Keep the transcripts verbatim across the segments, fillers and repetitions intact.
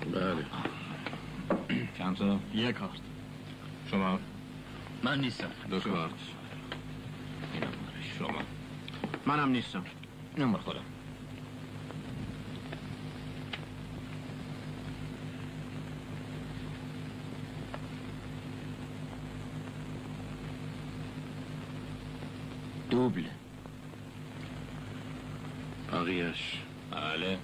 بله. چند تا؟ یک کارت. شما؟ من نیستم. دو کارت. اینم شما. منم نیستم. اینم بر خودم. دوبل. بقیهش. بله.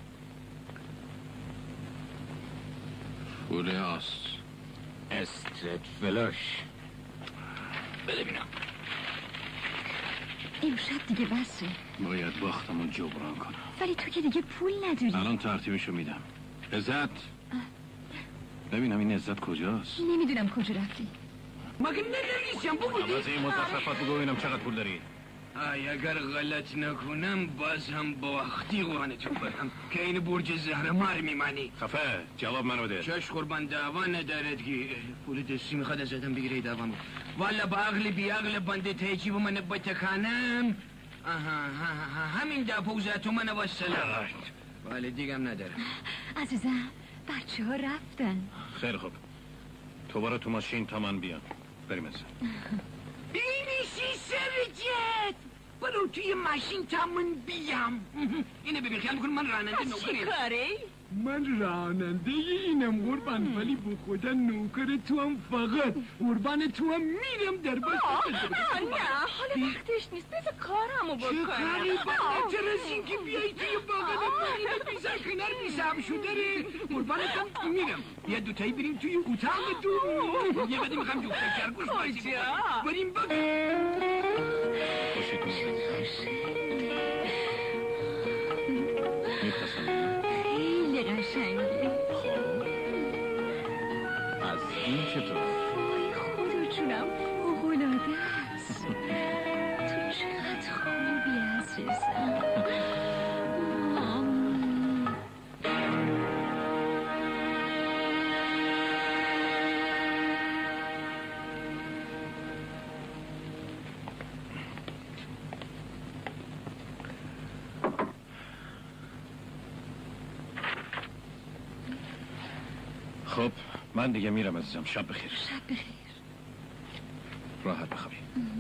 فول آست. استرت فلاش. بده بینم. امشب دیگه بسه. باید باختمون جبران کنم. ولی تو که دیگه پول نداری. الان ترتیبشو میدم. عزت. ببینم این عزت کجاست؟ نمیدونم کجا رفتی. مگه ننویسیم بگو عوض این مزخرفات بگو ببینم چقدر پول داری. ای اگر غلط نکنم باز هم با وقتی قوانتون برم که این برج زهرمار میمانی. خفه جواب منو بده. چش قربان دعوا ندارد که پول دستی میخواد از آدم بگیره دعوا میکنه. والا با عقل بی عقل بنده تیجیب من بتکانم. آها همین ده پوزتو من واسلام. ولی دیگم ندارم. عزیزم بچه ها رفتن. خیلی خوب تو برو تو ماشین تا من بیام بریم ازم. بینیشی سرجت برو توی ماشین تا من بیام. اینه ببین خیال میکنم من راننده نوکریم. چی کاره؟ من راننده اینم قربان ولی با خدا نوکر تو هم فقط قربان تو هم میرم در بس. نه حالا وقتش نیست بذار کارمو بکنم. چه کاری بنده چرا از این که بیایی توی باغن من اینه بیزار کنار بیسم شده قربانتم میرم. یه دوتایی بریم توی اتاق دو یه قدی میخوام جفته کرگوش بازی بکنم بریم با خوشیتون میپسند. خیلی قشنگه. خب از این چطور؟ وای خدا جونم فوق‌العاده است. تو چقدر خوبی عزیزم. خب من دیگه میرم عزیزم. شب بخیر. شب بخیر. راحت بخوابی.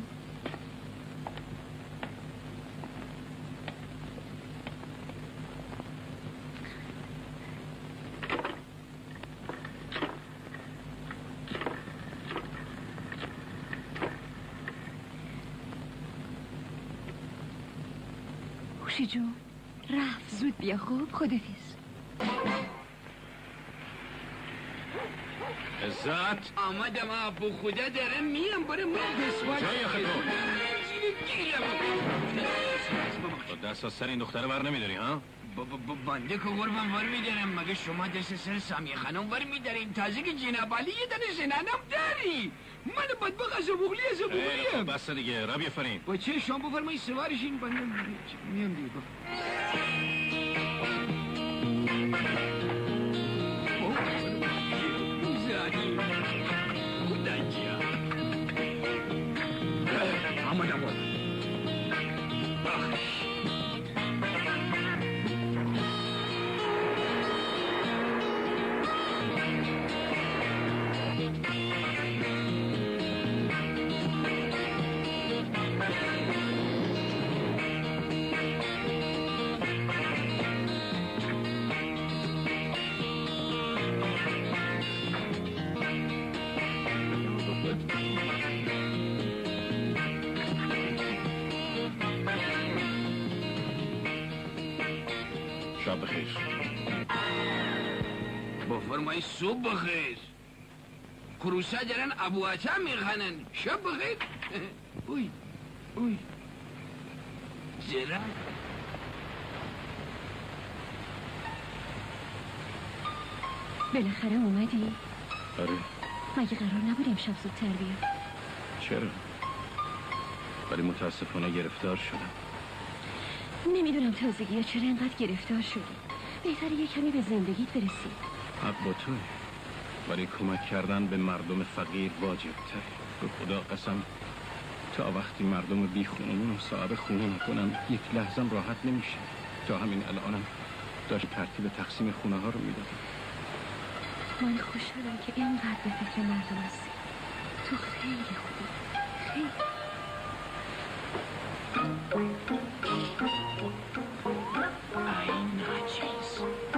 خوشی جون رفت زود بیا خوب خدافظ. عزت آمدم ابو خدا دارم میام برای من بسوار جای خیلی گیرم تو دست از سر این دختره ور نمیداری ها؟ بنده که قربان ور میدارم مگه شما دست سر سامی خانم ور میدارین تازه که جناب علی یه دنه زنانم داری. من بدبخ از بغلی از بغلیم. بس دیگه ربی فرین با چه شما بفرمایی سوارشین بنده میام دیگه. آمدم بود شب بخیر. بفرمایی صبح بخیر. کروسا دارن ابو عطا میخنن. شب بخیر. اوی اوی زرا بالاخره اومدی؟ آره. مگه قرار نبود امشب زودتر بیا؟ چرا؟ ولی متاسفانه گرفتار شدم. نمیدونم تازگی ها چرا انقدر گرفتار شدی. بهتره یه کمی به زندگیت برسی. حق با توی ولی کمک کردن به مردم فقیر واجب تره. به خدا قسم تا وقتی مردم بی خونمون و صاحب خونه نکنن یک لحظم راحت نمیشه. تا همین الانم داشت ترتیب تقسیم خونه ها رو میدادم. من خوشحالم که اینقدر به فکر مردم هستی. تو خیلی خوبی، خیلی. این ناچیز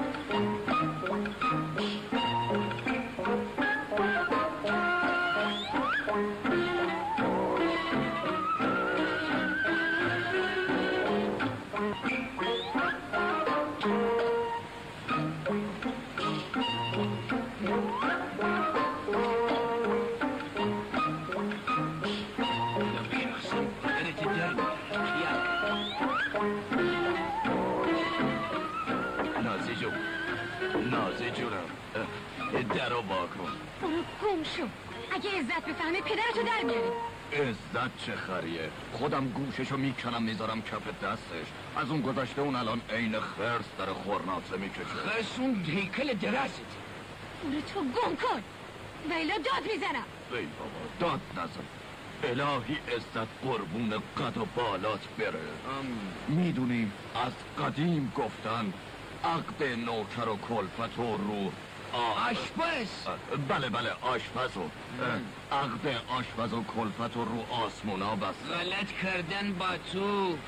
نازی جونم در رو با کن. برو گم شو. اگه عزت بفهمه پدرتو در میاری. عزت چه خریه؟ خودم گوششو میکنم میذارم کف دستش. از اون گذشته اون الان عین خرس در خورناسه میکشه. خرس اون هیکل درست. برو تو گم کن و الا داد میزنم. ای بابا داد نزن. الهی عزت قربون قد و بالات بره. میدونیم از قدیم گفتن عقد نوکر و کلفت و رو آشپز. بله بله آشپز و عقد آشپز و کلفت و رو آسمونا بست. غلط کردن با تو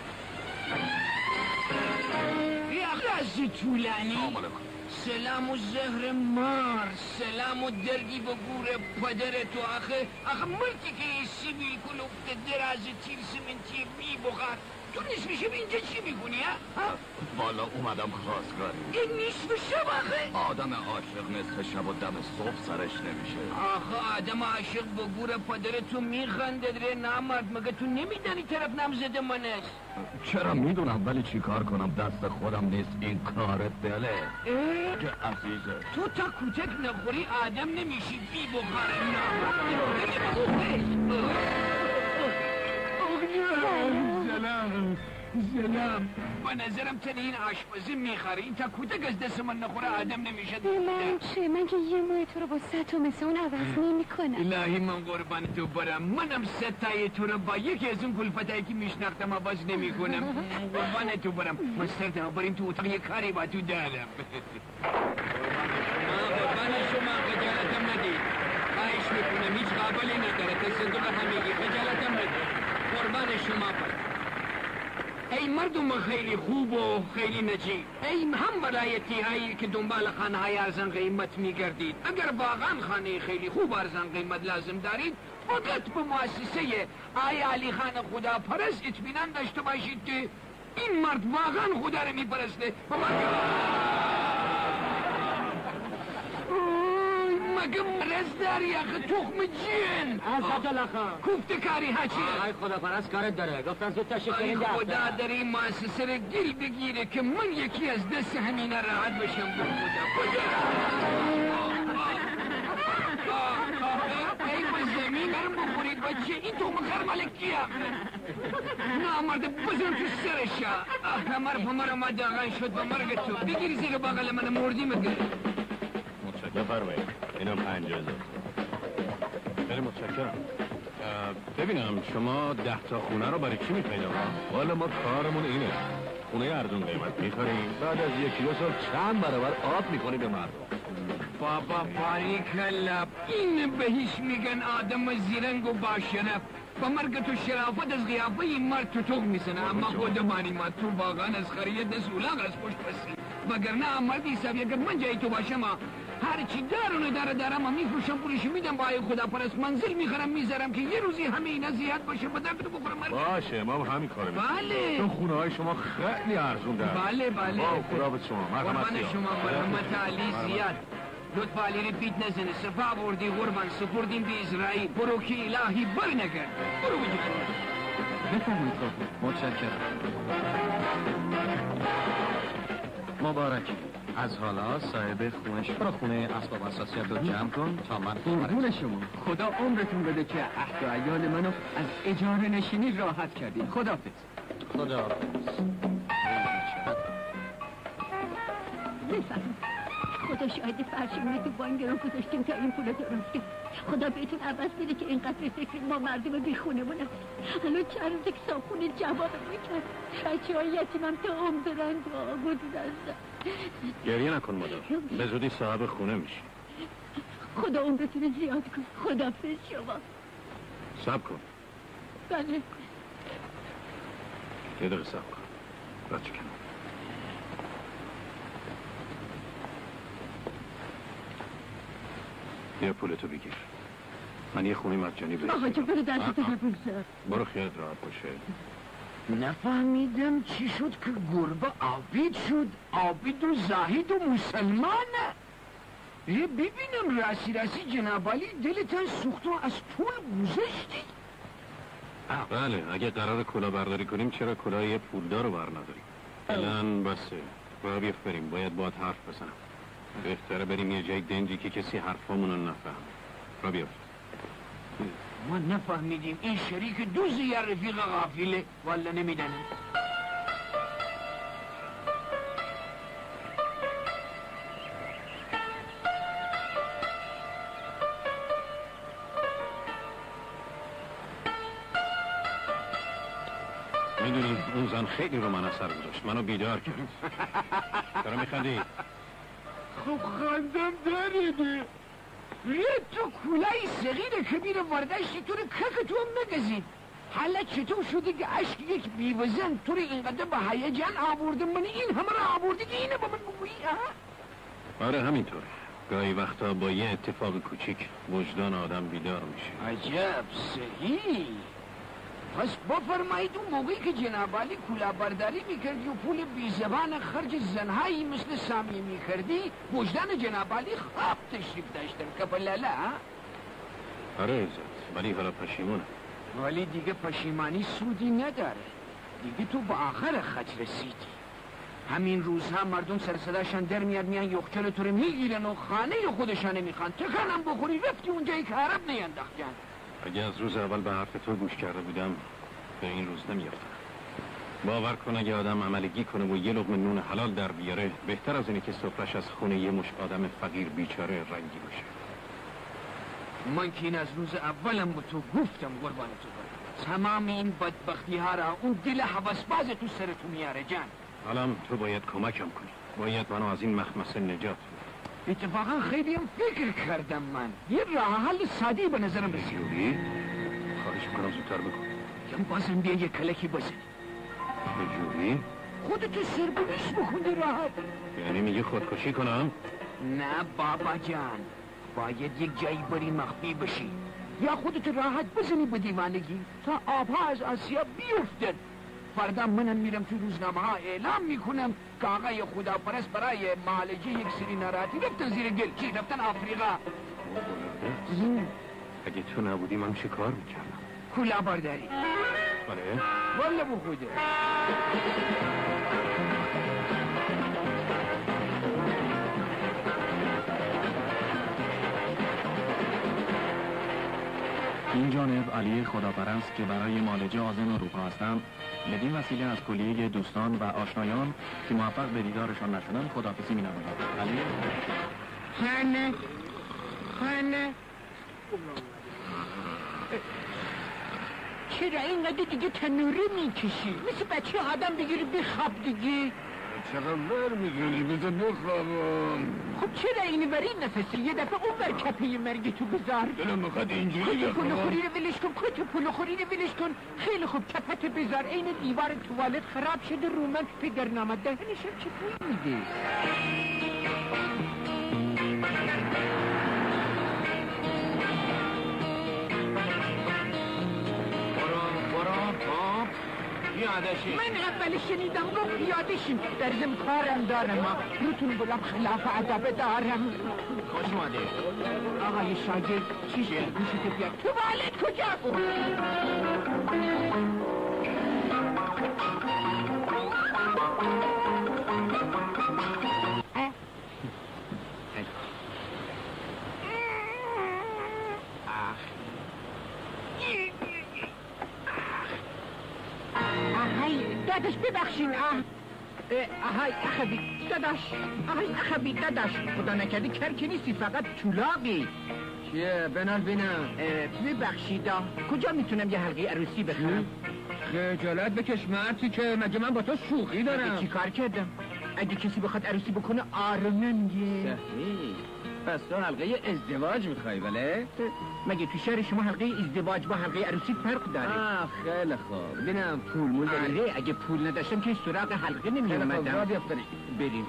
یه طولانی. سلام و زهر مار، سلام و دردی به گور پدر تو. آخه آخه مرتی که یه سیبیل کلوفت دراز تیر سمنتی بی بخار تو نصف شب اینجا چی میکنی ها؟ والا اومدم خواستگاری. این نصف شب آخه؟ آدم عاشق نصف شب و دم صبح سرش نمیشه. آخه آدم عاشق به گور پدر تو میخنده دره نامرد. مگه تو نمیدانی طرف نمزد من است؟ چرا میدونم ولی چی کار کنم دست خودم نیست این کارت دله. که عزیزه تو تا کوچک نخوری آدم نمیشی بی بخار نامرد. سلام سلام. به نظرم تن این آشپزی میخوری. این تا کودک از دست من نخوره آدم نمیشه. من چه؟ من که یه ماه تو رو با ست و مثل اون عوض نمی کنم. الهی من قربان تو برم. منم ستای تو رو با یکی از اون کلفتایی که میشناختم عوض نمی کنم. قربان تو برم. من سردم بریم تو اتاق یه کاری با تو دارم. قربان شما خجالتم ندید. خواهش میکنم هیچ قابلی نداره که صندوق همیگی خجالتم ندید. قربان شما برم. ای مردم خیلی خوب و خیلی نجیب، ای هم ولایتی هایی که دنبال خانه های ارزان قیمت میگردید، اگر واقعا خانه خیلی خوب ارزان قیمت لازم دارید فقط به مؤسسه آی علی خان خدا پرست اطمینان داشته باشید که این مرد واقعا خدا رو میپرسته. مگه مرز داری اخه تخم جین از الله خان کوفته کاری ها چیه؟ آی خدا پرست کارت داره گفتن زود تشریف ای کنین خدا در این مؤسسه رو گل بگیره که من یکی از دست همینه راحت بشم. به خدا ای به زمین برم بخورید بچه این تخم خر مال کیه؟ نه مرد بزن تو سرش. کمر پمر ما داغن شد به مرگ تو. بگیری زیر بغل من مردی مگه. بفرمایید اینم پنجاه هزار. خیلی متشکرم. ببینم شما ده تا خونه رو برای چی میخواید آقا؟ والا ما کارمون اینه خونه ارزون قیمت میخوریم بعد از یکی دو سال چند برابر آب میکنیم به مردم. بابا باریکلا این بهش میگن آدم زیرنگ و باشرف. با مرگ تو شرافت از قیافه این مرد تو توق میسنه. اما خودمانی ما تو واقعا از خرید دست اولاغ از پشت بسی وگرنه مردی حسابی اگر من جای تو باشم هرچی دارونه داره دارم میفروشم پولشو میدم با ای خدا پرست منزل میخرم میذارم که یه روزی همه اینا زیاد باشه با درد رو بخورم. باشه ما همین کارو میکنیم. بله چون خونه های شما خیلی ارزون داره. بله بله خدا به شما مرحمت شما مرحمت علی زیاد. لطفا علی رو بیت نزنه. صفا بردی قربان سپردیم به اسرائیل. برو که الهی بر نگرد. برو بجید بفرمایید متشکرم. مبارک. از حالا صاحب خونش برو خونه اسباب اساسیت رو جمع کن تا من قربون شما. خدا عمرتون بده که عهد و عیال منو از اجاره نشینی راحت کردید. خداحافظ. خداحافظ. بفرم خدا شاید فرشمونه تو بانک رو گذاشتیم تا این پول درست کرد. خدا بهتون عوض بده که اینقدر به فکر ما مردم بیخونه بودن. الان چند روزه که صاحبخونه جواب میکرد. بچه های یتیمم تا عمر دارن دعا گذاشتن. گریه نکن مادر به زودی صاحب خونه میشی. خدا اون بتونه زیاد کن. خدافظ شما. صبر کن. بله. یه دقیقه صبر کن. بچه کنم. بیا پولتو بگیر. من یه خونه مجانی بهت آقا جون برو دستتو ببوسم. برو خیالت راحت باشه. نفهمیدم چی شد که گربه عابد شد. عابد و زاهد و مسلمانه. یه ببینم راسی راسی جناب علی دلتان سوخت و از پول گذشتی. بله اگه قرار کلا برداری کنیم چرا کلاه یه پولدار رو بر نداریم؟ الان بسه. برو بیفت بریم. باید باید حرف بزنم. بهتره بریم یه جای دنجی که کسی حرفامونو نفهم. برو بیفت. ما نفهمیدیم این شریک دوز یا رفیق غافله. والا نمیدنم. میدونی اون زن خیلی رو من اثر گذاشت. منو بیدار کرد. چرا میخندی؟ خب خندم داریده. یه تو کولای صغیر که میره وردشتی تو رو که تو هم نگزید. حالا چطور شده که عشق یک بیوزن تو رو اینقدر به هیجان آورده من این همه رو آورده که اینه با من بگویی ها؟ آره همینطوره. گاهی وقتا با یه اتفاق کوچیک وجدان آدم بیدار میشه. عجب صحیح. پس بفرمایید اون موقعی که جناب علی کولا برداری میکردی و پول بی زبان خرج زنهایی مثل سامی میکردی وجدان جناب علی خواب تشریف داشتم که بلاله ها؟ آره عزت ولی حالا پشیمونم. ولی دیگه پشیمانی سودی نداره. دیگه تو به آخر خط رسیدی. همین روزها مردم سرصداشان در میاد میان یخچال تو رو میگیرن و خانه خودشان نمیخوان. تکانم بخوری رفتی اونجایی که عرب نینداختن. اگه از روز اول به حرف تو گوش کرده بودم به این روز نمیافتم. باور کن اگه آدم عملگی کنه و یه لقمه نون حلال در بیاره بهتر از اینه که سفرش از خونه یه مشت آدم فقیر بیچاره رنگی باشه. من که این از روز اولم با تو گفتم قربان تو برم. تمام این بدبختی ها را اون دل حواسباز تو سرتو میاره جان. حالا تو باید کمکم کنی. باید منو از این مخمسه نجات بدی. اتفاقا خیلی هم فکر کردم من. یه راه حل سادی به نظرم رسید. جوری؟ خواهش میکنم زودتر بگو. یم بازم بیا یه کلکی بزنی. به جوری؟ خودتو سربونیش بکنی راحت. یعنی میگه خودکشی کنم؟ نه بابا جان. باید یک جایی بری مخفی بشی. یا خودتو راحت بزنی به دیوانگی تا آبها از آسیا بیفتن. فردا منم میرم تو روزنامه ها اعلام میکنم که آقای خداپرست برای معالجه یک سری ناراحتی رفتن زیر گل. چی رفتن آفریقا. اگه تو نبودی من چه کار میکردم؟ کولا برداری. بله؟ والا بخوده. این جانب علی خداپرست که برای معالجه عازم اروپا هستند بدین وسیله از کلیه دوستان و آشنایان که موفق به دیدارشان نشدن خداحافظی می‌نماید. علی خانه خانه چرا اینقدر دیگه تنوره میکشی؟ مثل بچه آدم بگیری بخواب دیگه. چقدر بر میگردی بذار بخوابم. خب چرا اینی بری نفسی یه دفعه اون بر کپه مرگی تو بذار. دلم میخواد اینجوری کت پلو بخوابم. خوری رو ولش کن. کت پلو خوری رو ولش کن. خیلی خوب کپت بذار. این دیوار توالت خراب شده رو من پدر نامد دهنشم چه بوی میده. من اول شنیدم گفت پیاده شیم. در زم کارم دارم ما روتون بلم خلاف ادب دارم. خوش اومده. آقای شاگرد چی شد؟ گوشتو بیار. تو والد کجا؟ داداش ببخشین. آهای اخبی داداش. آهای اخبی داداش. خدا نکردی کرکی نیستی فقط چولاقی. چیه بنال بینم. ببخشید کجا میتونم یه حلقه عروسی بخرم؟ خجالت بکش مرتی که مگه من با تو شوخی دارم. چی کار کردم؟ اگه کسی بخواد عروسی بکنه آرمنگه. پس تو حلقه ازدواج میخوای بله؟ مگه تو شهر شما حلقه ازدواج با حلقه عروسی فرق داره؟ آه خیلی خوب ببینم پول مول داری؟ آره اگه پول نداشتم که سراغ حلقه نمی اومدم. را بیافتاری بریم.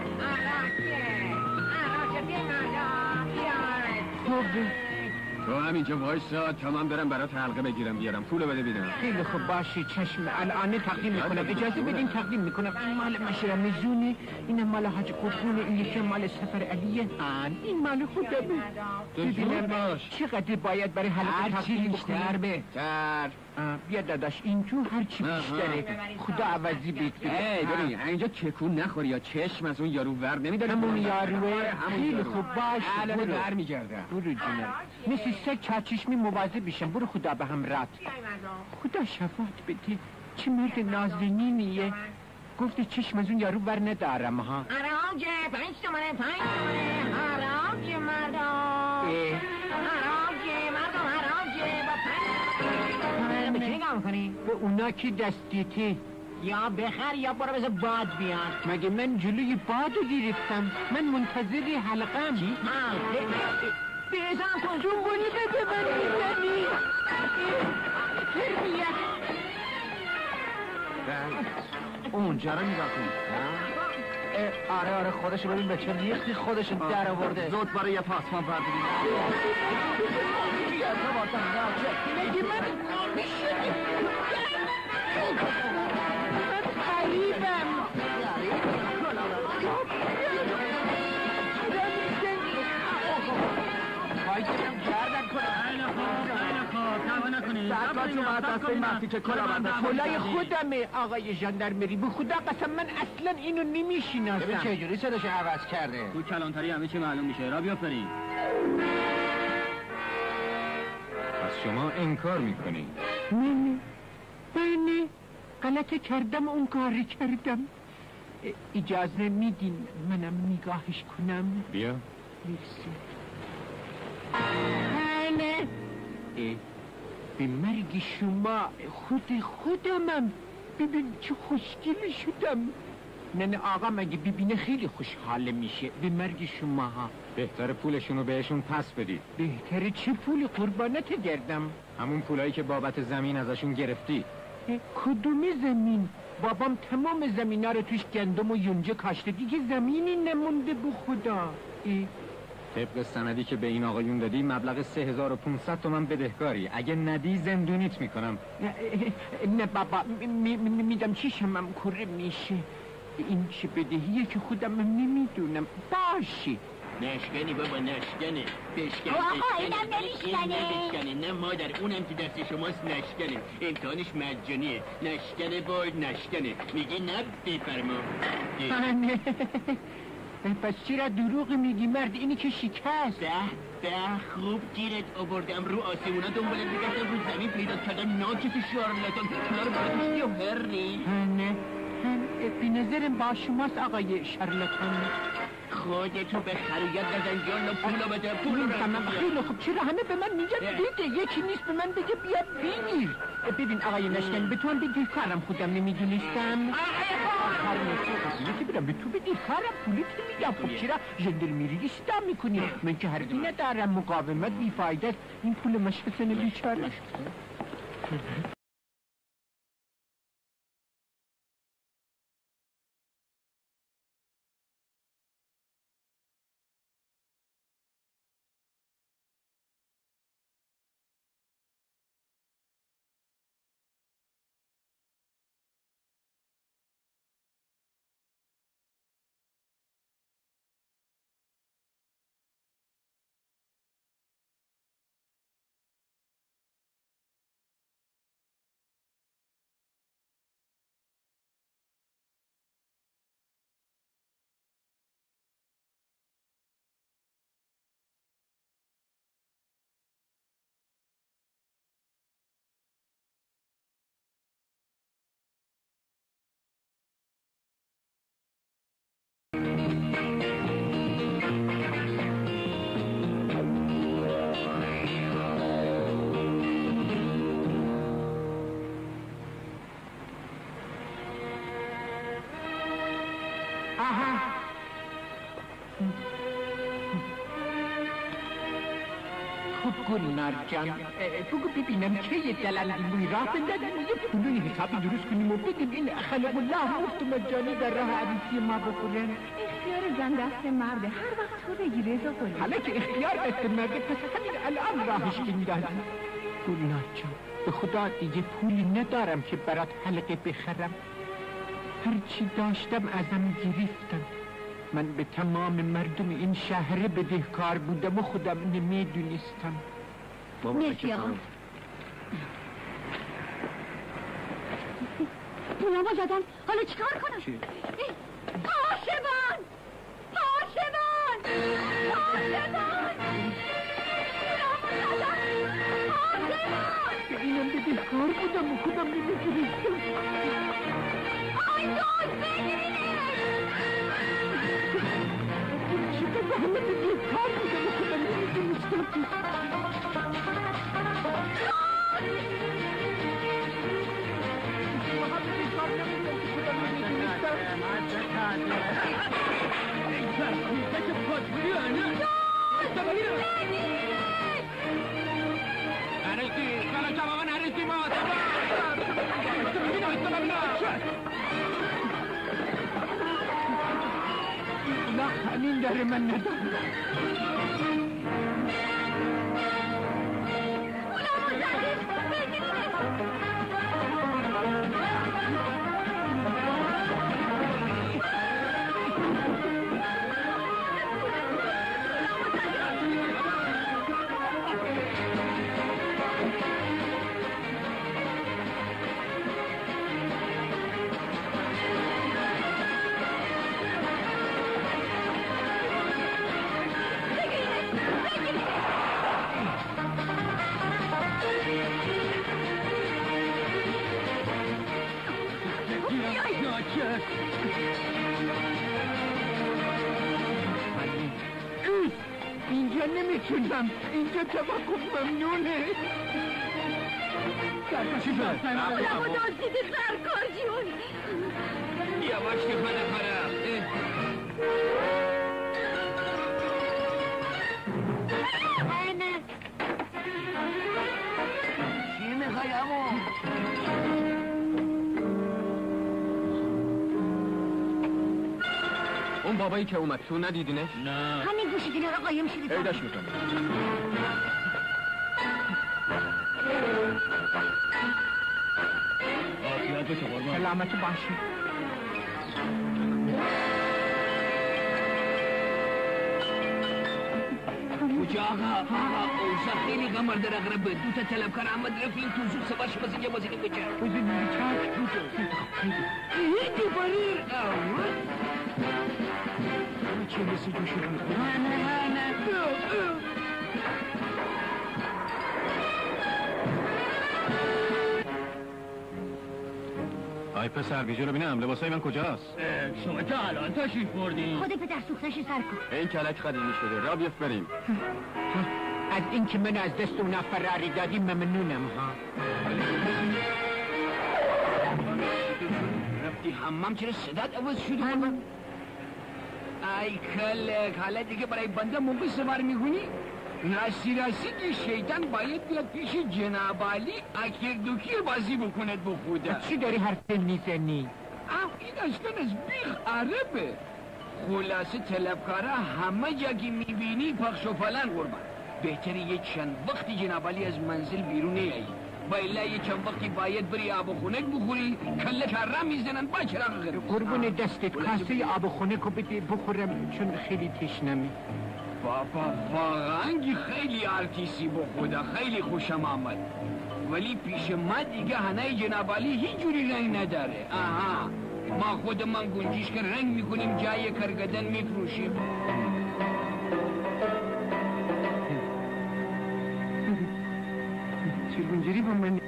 تو همینجا وایسا تا من برم برات حلقه بگیرم بیارم پولو بده ببینم. خیلی خوب باشه چشم الان تقدیم میکنم اجازه بدین تقدیم میکنم. این مال مشرم زونه، این مال حاج قربونه، این یکی مال سفر علیه، آن این مال خودمه. ببینم باش چقدر باید برای حلقه تقدیم بیشتر بکنم. بهتر. بیا داداش این تو هرچی بیشتره خدا عوضی بیت بده. ای ببین اینجا چکون نخوری یا چشم از اون یارو ور نمیداره. همون یاروه خیلی خوب باش. الان برو ور میگرده. برو جونم مثل سه چشمی مواظب بشم. برو خدا به هم رد. خدا شفاعت بده. چه مرد نازنینیه. گفتی چشم از اون یارو ور ندارم ها. حراجه پنج تومنه پنج تومنه حراجه مردم حراجه مردم حراجه با پنج به چه نگاه میکنی؟ به اونا که دستیته یا بخر یا برو بذار باد بیاد. مگه من جلوی بادو گرفتم؟ من منتظر حلقم. چی؟ ها بزن کن جون بونی بده من میزنی تربیت. اونجا رو نگاه کن. آره آره خودشو ببین به چه ریختی خودشو در آورده. زود برای یه پاسمان برداریم. مگه من من قریبم. پای کنم گردن کنم. خیلی خوب خیلی خوب توا نکنید. سرکار چون باید دسته مفتی که کلا بنده. کلای خودمه آقای ژاندارمری. به خدا قسم من اصلا اینو ببین نمیشناسم. چه جوری صداش عوض کرده. تو کلانتری همه چی معلوم میشه. را بیافرین. پس شما انکار میکنی؟ نه نه غلطه کردم اون کاری کردم. اجازه میدین منم نگاهش کنم؟ بیا. مرسی. نه به مرگ شما خود خودمم. ببین چه خوشگل شدم. نه نه آقا مگه ببینه خیلی خوشحال میشه. به مرگ شما ها. بهتر پولشونو بهشون پس بدید. بهتره چه پول قربانت گردم؟ همون پولایی که بابت زمین ازشون گرفتی. کدوم زمین؟ بابام تمام زمینا رو توش گندم و یونجه کاشته دیگه زمینی نمونده به خدا. طبق سندی که به این آقایون دادی مبلغ سه هزار و پونصد تومن بدهکاری. اگه ندی زندونیت میکنم. نه بابا میدم چیشم هم کره میشه. این چه بدهیه که خودم نمیدونم. باشه نشکنی بابا نشکنه. بشکن آقا اینم نمیشکنه. نمیشکنه نه مادر اونم که دست شماست نشکنه. امتحانش مجانیه. نشکنه باید نشکنه. میگی نه بفرما. نه پس چرا دروغ میگی مرد؟ اینی که شکست. به به خوب گیرت آوردم رو آسمونا دنبالت میگردم رو زمین پیدا کردم ناکت شارلاتان کنار براتش یا هرنی. نه به نظرم با شماست آقای شارلاتان. خودتو به خریت نزن جان پولو بده پولو تمام خیلی خوب. چرا همه به من میگن بده یکی نیست به من بگه بیا بگیر. ببین آقای نشکن به تو هم بگیر کارم خودم نمیدونستم. یکی برم به تو بگیر کارم پولیت میگم. خب چرا ژاندارمری استام میکنی؟ من که حرفی ندارم. مقاومت بیفایده است. این پول مشخصنه بیچاره. خوب گلنار جان بگو ببینم که یه دلندیموی راه بندازیم و یه پولوی حسابی درست کنیم و بدیم این خلق الله مفت مجانی در راه عروسی ما بخورن. اختیار زن دست مرده، هر وقت تو بگی رضا کنی. حالا که اختیار دست مرده پس همین الان راهش بندازیم. گلنار جان به خدا دیگه پولی ندارم که برات حلقه بخرم. هرچی داشتم ازم گرفتم. من به تمام مردم این شهر بدهکار بودم و خودم نمیدونستم. مرسی آقا. پولامو زدن، حالا چیکار کنم؟ چی؟ پاشبان! پاشبان! پاشبان! پولامو زدن! پاشبان! اینم بدهکار بودم و خودم نمیدونستم. آی دوست بگیرینش! چیکار همه بدهکار بودم و خودم نمیدونستم. لا همین داره من ندارم. اینجا نمیتونم، اینجا توقف ممنونه. چی شد؟ پولامو دزدیدی سرکار جون. یواش که من خراب. چی میخوای امو؟ اون بابایی که اومد تو ندیدینش؟ نه. همین گوشیگیره رو قایم شدی. پیداش میکنم. عافیت بشه قربان. سلامت باشی. کجا آقا؟ آقا اوضاع خیلی قمر در اغرب دو تا طلبکار احمد رفیق تو زود سباش بازی اینجا بازی نمیشه. بزن چاک بود. این دیواری آوه. چه رسی جو شدن؟ نه نه نه نه. آی پسر بیجو رو بینم لباسای من کجاست؟ شما تا الان تشریف بردین. خود پدر سوختش سر کن. این کلک قدیمی شده، را بیفت بریم. از این که من از دست اونا فراری دادی ممنونم ها. رفتی حمام چرا صدات عوض شده قربان؟ ای کلک حالا دیگه برای بنده موقع سوار میکنی؟ راستی راستی که شیطان باید بیاد پیش جناب علی اکیر دوکیر بازی بکند بخوده. چی داری حرف میزنی؟ او این اصلا از بیخ عربه. خلاصه طلبکاره همه جا که میبینی پخش و پلن قربان. بهتره یه چند وقتی جناب علی از منزل بیرون نیایی. با الا یه چند وقتی باید بری آب و خونک بخوری کله کرم میزنن با چراغ غیر. قربون دستت کاسه آب و خونک رو بده بخورم چون خیلی تشنمی. بابا واقعا خیلی آرتیسی با خدا خیلی خوشم آمد ولی پیش ما دیگه هنای جناب علی هیچ جوری رنگ نداره. آها ما خود من گنجیش که رنگ میکنیم جای کرگدن میفروشیم. چه گنجری با من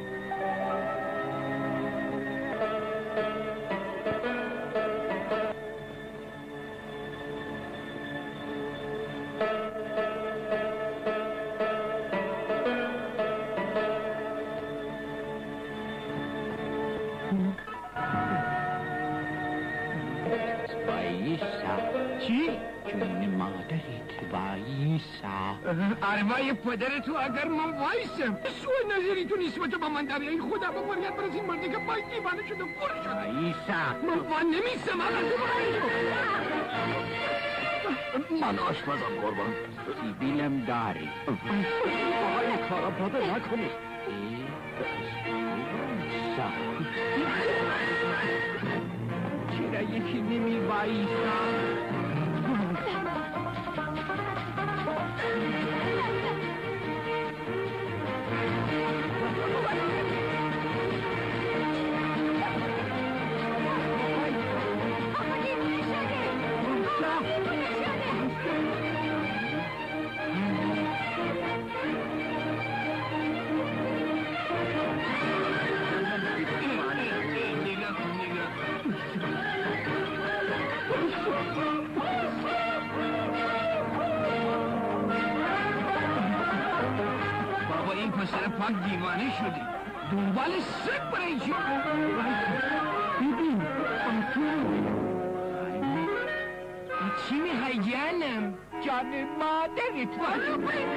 وایسا. چی؟ جون مادرت وایسا. عربای پدر تو اگر من وایسم سوء نظری تو نسبت با من در این خدا با فریاد برس این مردی که باید دیوانه شده پر شده. وایسا. من وان نمیستم اگر تو من آشپزم قربان. سیبیلم داری. آقای کارا پاده نکنی. چرا یکی نمی وایسا؟ پسر پاک دیوانه شدی دنبال سگ برای چی؟ ببین آتون چی میخوای جانم؟ جان مادرت بالا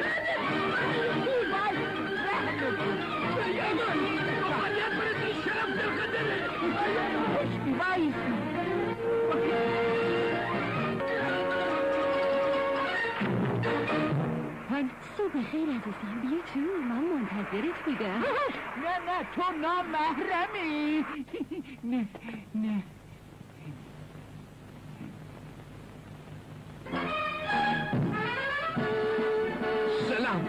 باید برسی شرف در خدره صبح خیر عزیزم بیا تو من منتظرت بودم. نه نه تو نامحرمی. نه نه سلام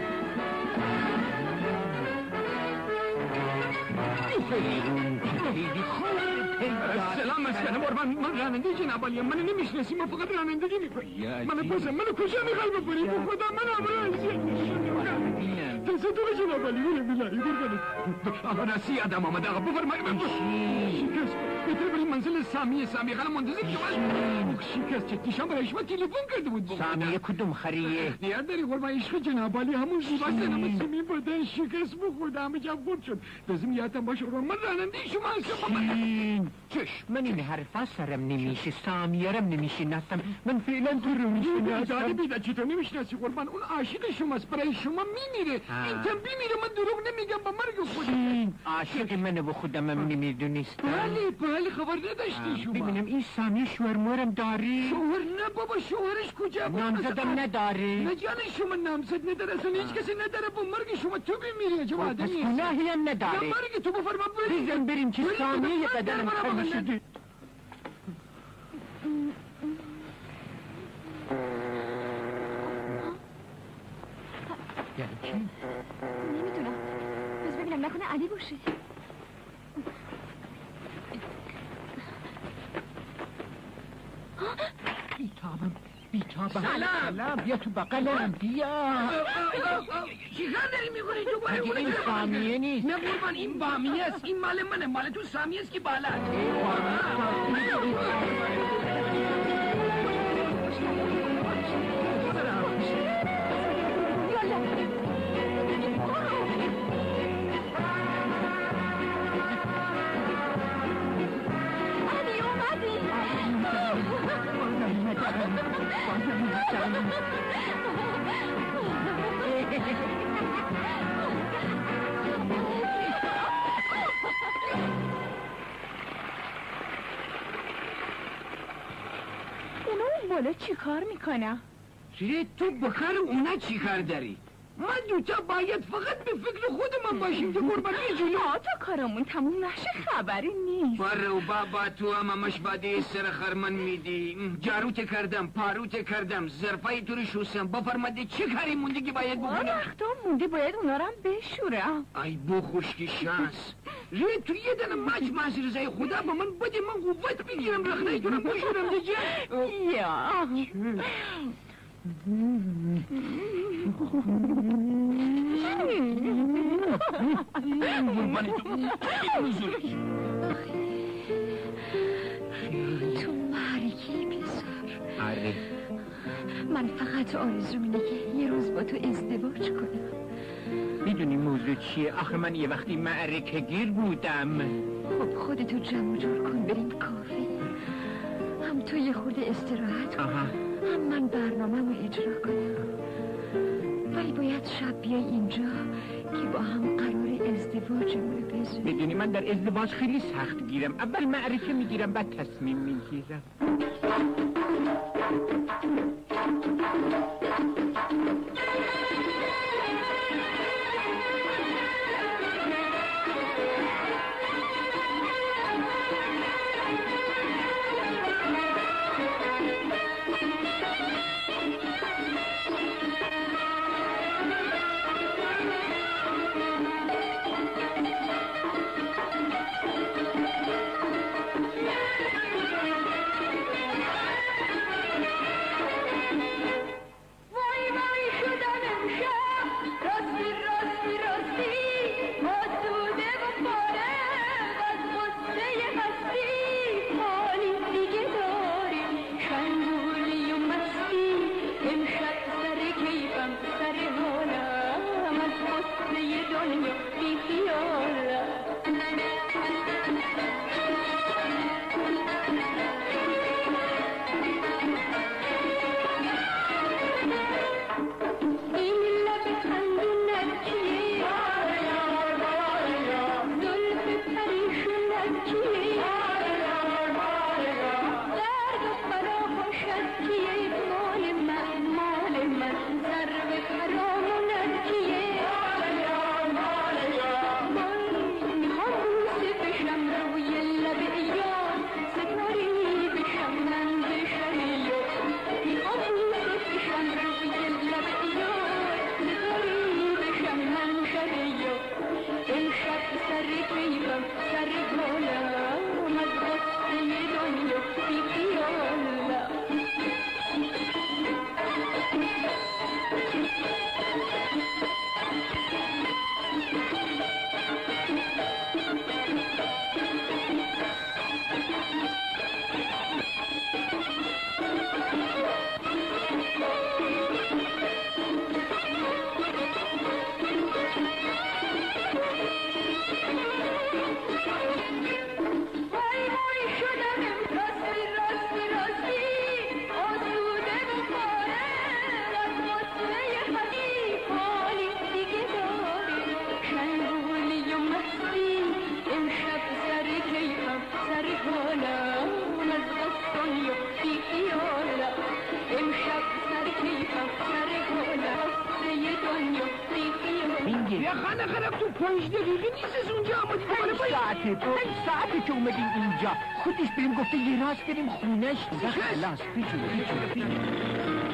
خیرون که خیلی خوب سلام مسکنه قربان من راننده جناب علیم من نمیشنسی من فقط رانندگی میکنی من بازم من کجا میخوای بپری به خدا من امروز تصدق جناب علی بلایی قربانت آقا رسی آدم آمده آقا بفرمایی من شکست بهتر بریم منزل سامیه سامیه خاله منتظر که من شکست چکیشان برای شما تلفن کرده بود سامیه کدوم خریه اختیار داری قربان عشق جناب علی همون زیباست نمه سیمی بدن شکست بخورده همه جا خورد شد لازم یادم باشه قربان من راننده شما هستم چش من این حرفا سرم نمیشه سامیارم نمیشه نستم من فعلا تو رو میشه داده بیده چطور نمیشناسی قربان اون عاشق شماست برای شما میمیره این تن بیمیره من دروغ نمیگم با مرگ خودی عاشق منو با خودم هم نمیدونستم بله بله خبر نداشتی شما ببینم این سامی شوهر مورم داری شوهر نه بابا شوهرش کجا بود نامزدم نداری نه جان شما نامزد نداره اصلا هیچ کسی نداره با مرگ شما تو بیمیری عجب آدمی پس گناهی هم نداره یا مرگ تو بفرما بریم بزن بریم که سامیه یه بدنم خیلی شده یعنی چی؟ نمیدونم بس ببینم نکنه علی باشه بیتابم بیتابم سلام بیا تو بقلم بیا چیکار داری میکنی تو باید مگه این سامیه نیست نه قربان این بامیه است این مال منه مال تو سامیه است که بالا اونا اون بالا چی کار میکنه؟ تو بخار اونا چی کار داری؟ من دوتا باید فقط به فکر خودمان باشیم که قربانی جلو تا کارمون تموم نشه خبری نیست برو بابا تو هم همش باده سر خرمن میدی جاروت کردم پاروت کردم ظرفای تو رو شوستم بفرماده چه کاری مونده که باید بکنم وقتا مونده باید اونا رو هم بشورم ای بو خوشکی شانس ری تو یه دنه ماچ ماس رضای خدا با من بده من قوت بگیرم رخنه تو رو بشورم دیگه یا قربانی تو نزولش تو معرکی پسر آره من فقط آرزوم اینه که یه روز با تو ازدواج کنم میدونی موضوع چیه؟ آخه من یه وقتی معرکه گیر بودم خب خودتو جمع جور کن بریم کافی هم تو یه خورده استراحت کن. آها. هم من برنامه‌مو اجرا کنم. ولی باید شب بیای اینجا که با هم قرار ازدواجمون رو بذاریم. میدونی من در ازدواج خیلی سخت گیرم. اول معرفه میگیرم بعد تصمیم میگیرم. یه خانه خراب تو پنج دقیقه نیست اونجا اما دیگه پنج ساعته پنج ساعته که اومدیم اینجا خودش بریم گفته یه راست بریم خونش خلاص پیچو پیچو پیچو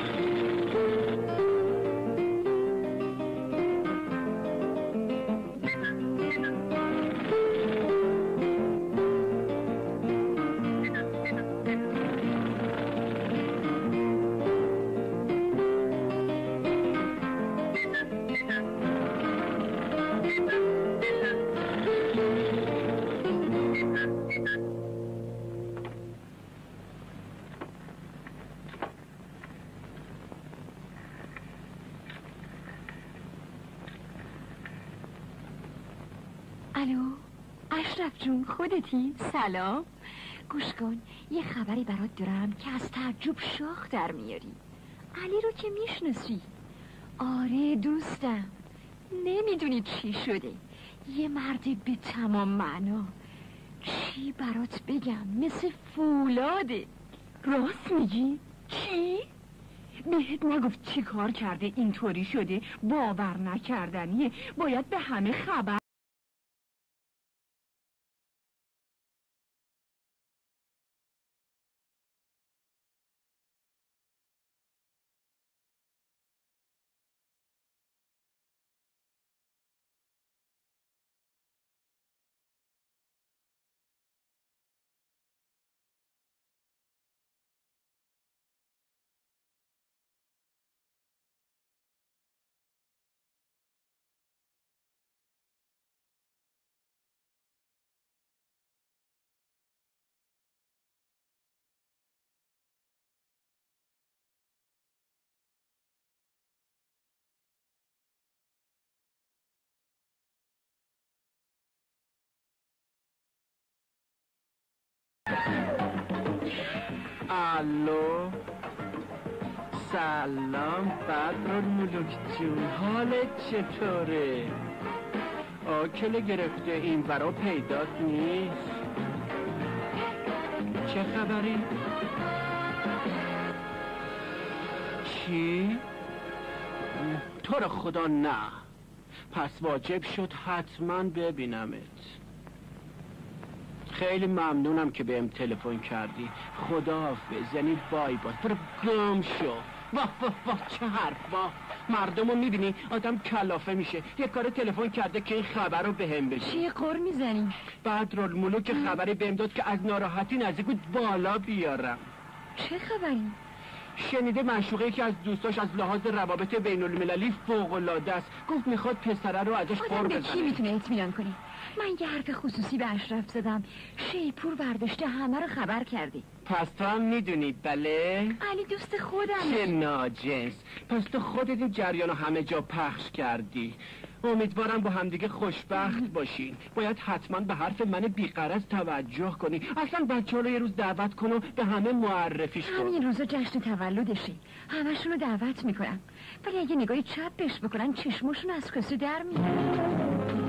الو اشرف جون خودتی؟ سلام. گوش کن یه خبری برات دارم که از تعجب شاخ در میاری. علی رو که میشناسی؟ آره دوستم. نمیدونی چی شده؟ یه مرد به تمام معنا. چی برات بگم مثل فولاده. راست میگی؟ چی؟ بهت نگفت چی کار کرده اینطوری شده؟ باور نکردنیه. باید به همه خبر الو سلام بدرالملوک جون، حالت چطوره؟ آکل گرفته این برا پیدات نیست. چه خبری؟ چی؟ تو رو خدا نه. پس واجب شد حتما ببینمت. خیلی ممنونم که بهم تلفن کردی. خداحافظ، یعنی بای بای. برو گم شو. واه واه واه چه حرف واه. مردم رو میبینی آدم کلافه میشه. یه کار تلفن کرده که این خبر رو بهم بده. چیه قر میزنی؟ بدرالملوک که خبری بهم داد که از ناراحتی نزدیک بود بالا بیارم. چه خبری؟ شنیده معشوقه که از دوستاش از لحاظ روابط بین المللی فوق العاده است. گفت میخواد پسره رو ازش آدم قر به بزنه. کی میتونه اطمینان کنی؟ من یه حرف خصوصی به اشرف زدم، شیپور برداشته همه رو خبر کردی. پس تو هم میدونی بله؟ علی دوست خودم. چه ناجنس. پس تو خودت این جریان رو همه جا پخش کردی. امیدوارم با همدیگه خوشبخت باشین. باید حتما به حرف من بی‌غرض توجه کنی. اصلا بچه ها رو یه روز دعوت کن و به همه معرفیش کن. همین روزا جشن تولدشه، همشون رو دعوت میکنم، ولی اگه نگاهی چپ بهش بکنن چشمشون از کسی در میاد.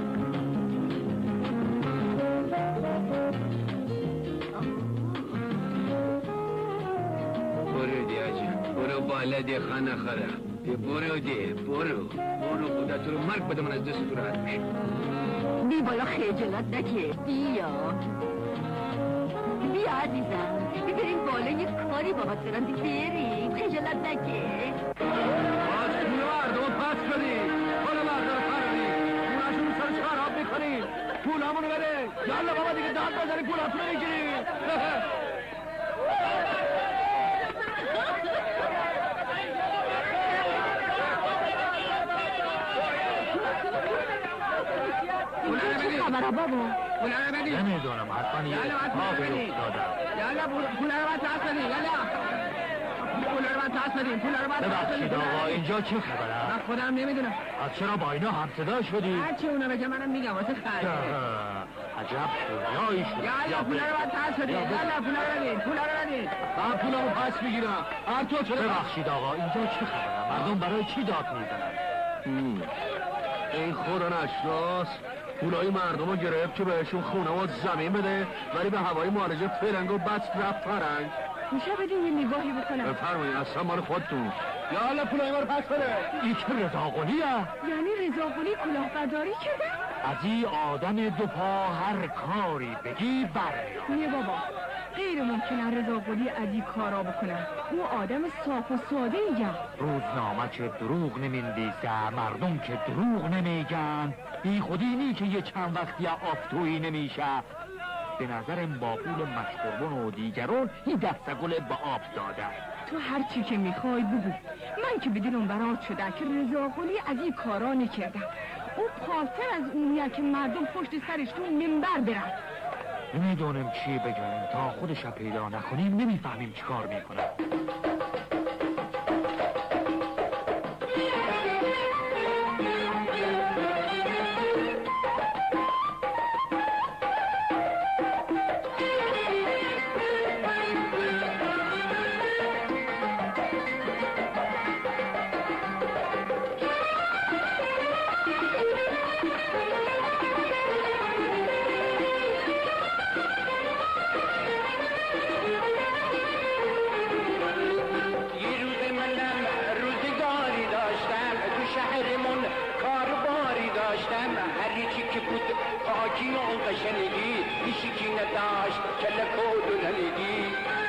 برو دی آجا، برو بالا دی خانه خره. برو دی، برو برو خدا تو رو مرگ بده من از دست تو راحت میشه. بی بالا خجالت نکش. بیا بیا عزیزم، بریم بالا یه کاری باهات دارم. بریم خجالت نکش. از پول مردم پس بدی، پول مردم پردی، پولاشون سرش خراب میکنی، پولامونو بده. یالا بابا دیگه داد بزنی پولاتونو بگیری. چه خبره بابا؟ پولا رو بدی. نمیدونم حتما یه اتفاقی افتاده. یالا پولا رو باید پس بدی. یالا پولا رو باید پس بدیم. پولا رو باید پس بدیم. ببخشید آقا اینجا چه خبره؟ من خودم نمیدونم. از چرا با اینا همصدا شدی؟ هرچی اونا بگه منم میگم واسه خرج. عجب پولیایی شد. یالا پولا رو باید پس بدیم. یالا پولا رو بدید. پولا رو بدید. من پولامو پس میگیرم. هر تو چرا؟ ببخشید آقا اینجا چه خبره؟ مردم برای چی داد میزنن؟ این خورا نشناس پولای مردم رو گرفت که بهشون خونه و زمین بده، ولی به هوای معالجه فرنگ و بس رفت فرنگ. میشه بدین یه نگاهی بکنم؟ بفرمایید اصلا مال خودتون. یالا پولای ما رو پس بده. این که رضاقلیه؟ یعنی رضاقلی کلاهبرداری کرده؟ از این آدم دو پا هر کاری بگی بر نه بابا، غیر ممکنه رضاقلی از این کارا بکنه. او آدم صاف و ساده ایه. روزنامه که دروغ نمیندیسه، مردم که دروغ نمیگن، بی خودی نی که یه چند وقتی آفتویی نمیشه. به نظرم با پول مشتربون و دیگرون این دسته گل به آب داده. تو هر چی که میخوای بگو، من که بدونم برات شده که رضاقلی از این کارا نکرده. او پاستر از اونیه که مردم پشت سرش تو منبر برن. نمیدونم چی بگم، تا خودش پیدا نکنیم نمیفهمیم چی کار میکنه. قشنگی هیچی نداشت کله کود و ننگی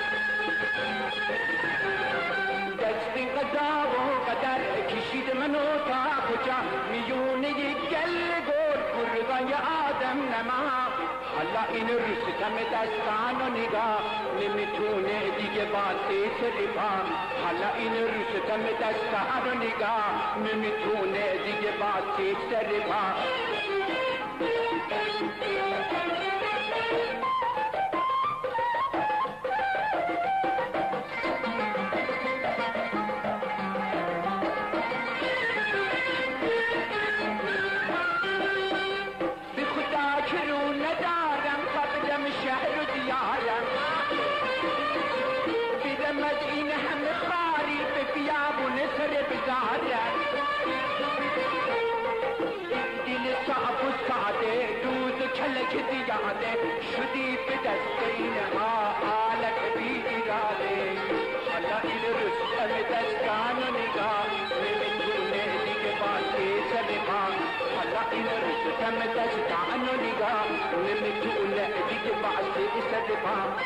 دست قضا و قدر کشید منو تا کجا میونه گل گل قربان آدم نما حالا این رستم دستان و نگاه نمیتونه دیگه باسی سریپا حالا این رستم دستان و نگاه نمیتونه دیگه باسی سریپا بره بزارم دل صعب و ساده دود کلک زیاده شدی به دست اینها حالت بی اراده حالا این رستم دستان و نگاه نمیتونه دیگه باسی سر ما حالا این رستم دستان و نگاه نمیتونه دیگه باسی سر ما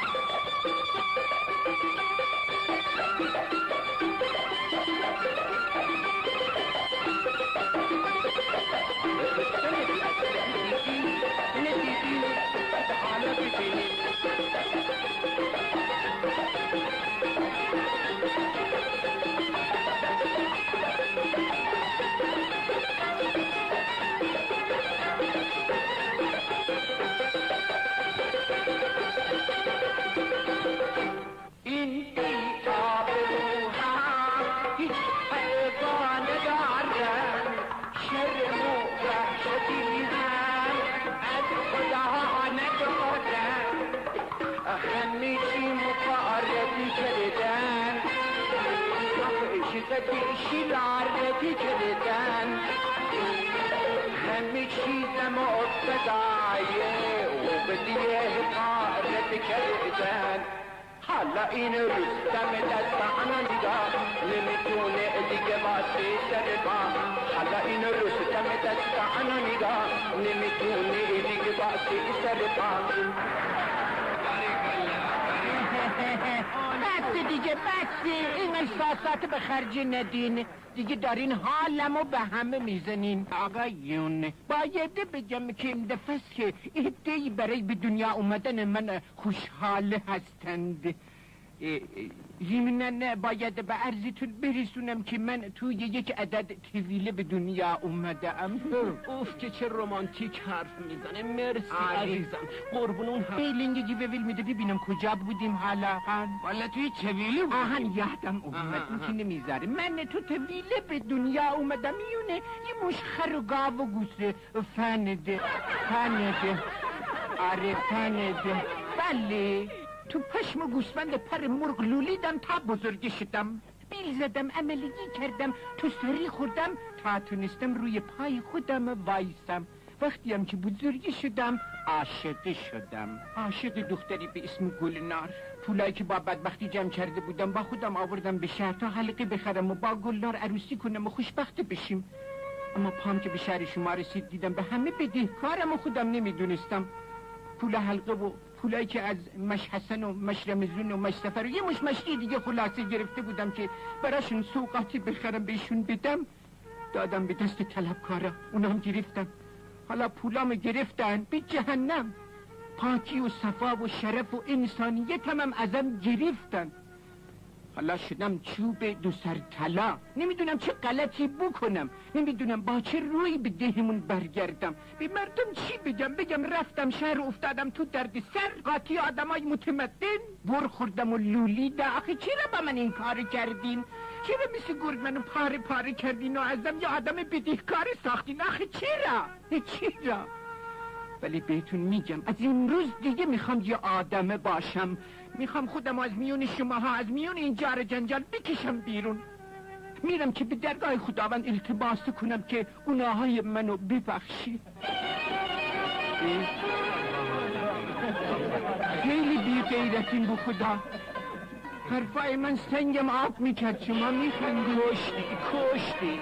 شیلارتی کردن همه چیزم افتادایه و به دیه حقارت کردن حالا این رستم دستان نگاه نمیتونه دیگه واسه سر ما حالا این رستم دستان نگاه نمیتونه دیگه واسه سر ما بس دیگه بس این احساسات به خرج ندین دیگه دارین حالمو به همه میزنین آقایون باید بگم که این دفعه که عده‌ای برای به دنیا اومدن من خوشحال هستند ضمناً باید به عرضتون برسونم که من توی یک عدد طویله به دنیا اومدم اوف که چه رومانتیک حرف میزنه مرسی عزیزم قربون اون بیلینگ گیوه میده ببینم کجا بودیم حالا والا توی طویله بود آهن یادم اومد این که نمیذاره من تو طویله به دنیا اومدم میونه یه مشخر و گاو و گوسه فنده فنده آره فنده بله تو پشم و گوسفند پر مرغ لولیدم تا بزرگ شدم بیل زدم عملیه کردم تو سری خوردم تا تونستم روی پای خودم وایسم وقتی هم که بزرگ شدم عاشق شدم عاشق دختری به اسم گلنار پولایی که با بدبختی جمع کرده بودم با خودم آوردم به شهر تا حلقه بخرم و با گلنار عروسی کنم و خوشبخت بشیم اما پام که به شهر شما رسید دیدم به همه بدهکارم و خودم نمیدونستم پول حلقه و پولایی که از مش حسن و مش رمزون و مش سفر و یه مش مشتی دیگه خلاصه گرفته بودم که براشون سوقاتی بخرم بهشون بدم دادم به دست طلبکارا اونام گرفتن حالا پولامو گرفتن به جهنم پاکی و صفا و شرف و انسانیت هم ازم گرفتن حالا شدم چوب دو سر طلا نمیدونم چه غلطی بکنم نمیدونم با چه روی به دهمون برگردم به مردم چی بگم بگم رفتم شهر افتادم تو درد سر قاطی آدمای متمدن بر خوردم و لولیده آخه چرا با من این کار کردین چرا مثل گرگ منو پاره پاره کردین و ازم یه آدم بدهکار ساختین آخه چرا چرا ولی بهتون میگم از این روز دیگه میخوام یه آدمه باشم میخوام خودم از میون شماها از میون این جار جنجال بکشم بیرون میرم که به درگاه خداوند التماس کنم که گناههای منو ببخشی خیلی بی غیرتین به خدا حرفای من سنگم آب میکرد شما میخندی کشتی کشتی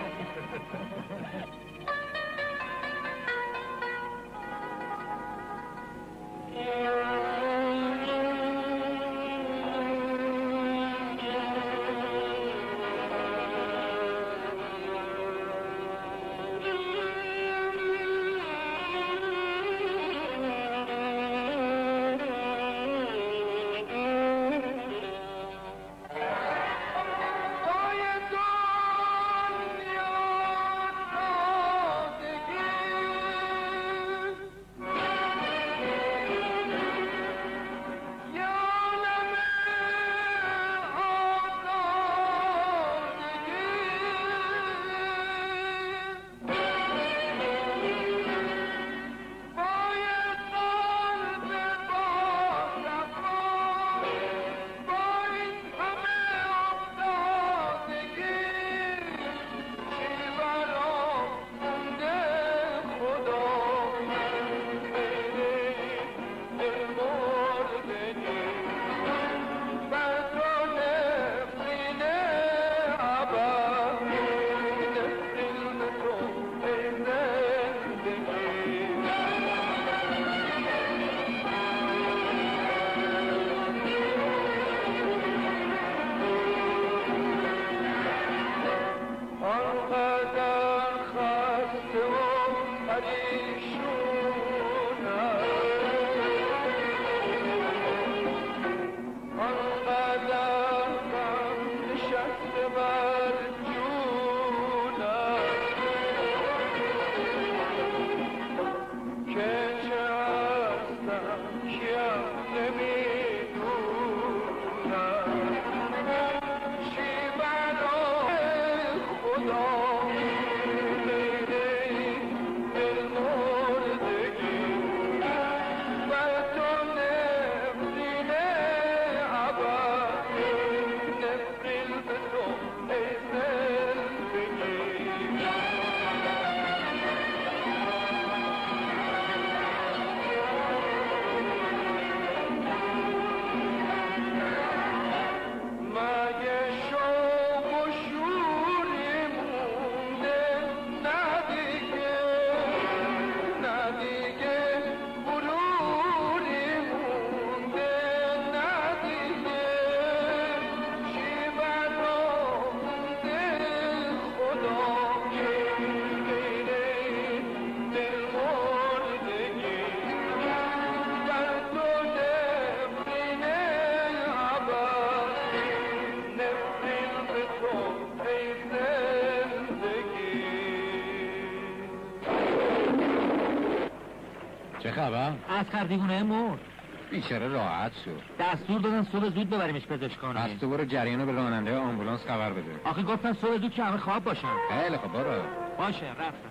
چه خبر؟ اسقر دیوونه مرد. بیچاره راحت شد. دستور دادن صبح زود ببریمش پزشکخانه. پس تو برو جریانو به راننده آمبولانس خبر بده. آخه گفتن صبح زود که همه خواب باشن. خیلی خب برو. باشه رفتم.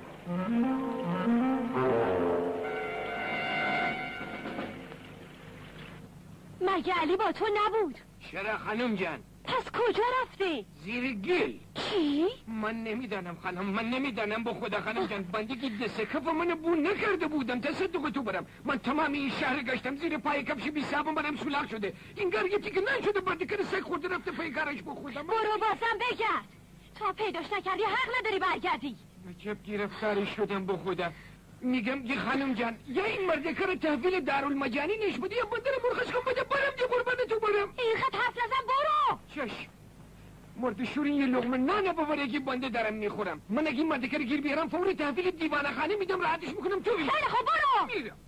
مگه علی با تو نبود؟ چرا خانم جان؟ پس کجا رفته؟ زیر گل. چی؟ من نمیدانم خانم، من نمیدانم با خدا خانم جان. بندی که دست کف من بون نکرده بودم تصدق تو برم. من تمام این شهر گشتم زیر پای کفش بی صابون منم سولاخ شده. این گرگی که نشده بندی که سگ خورده رفته پای کارش با خودم. برو بازم بگرد. تا پیداش نکردی حق نداری برگردی. عجب گرفتاری شدم با خدا. میگم که خانم جان یا این مرد کار تحویل دارالمجانی نش بودی یا بندر مرخص کن بده برم دی قربان تو برم. این خط حرف نزن برو. چش مرد شورین یه لقمه نانه ببره که بنده دارم میخورم. من اگه این مرد کار گیر بیارم فور تحویل دیوانه خانه میدم راحتش میکنم تو. خیلی خوب برو. میرم.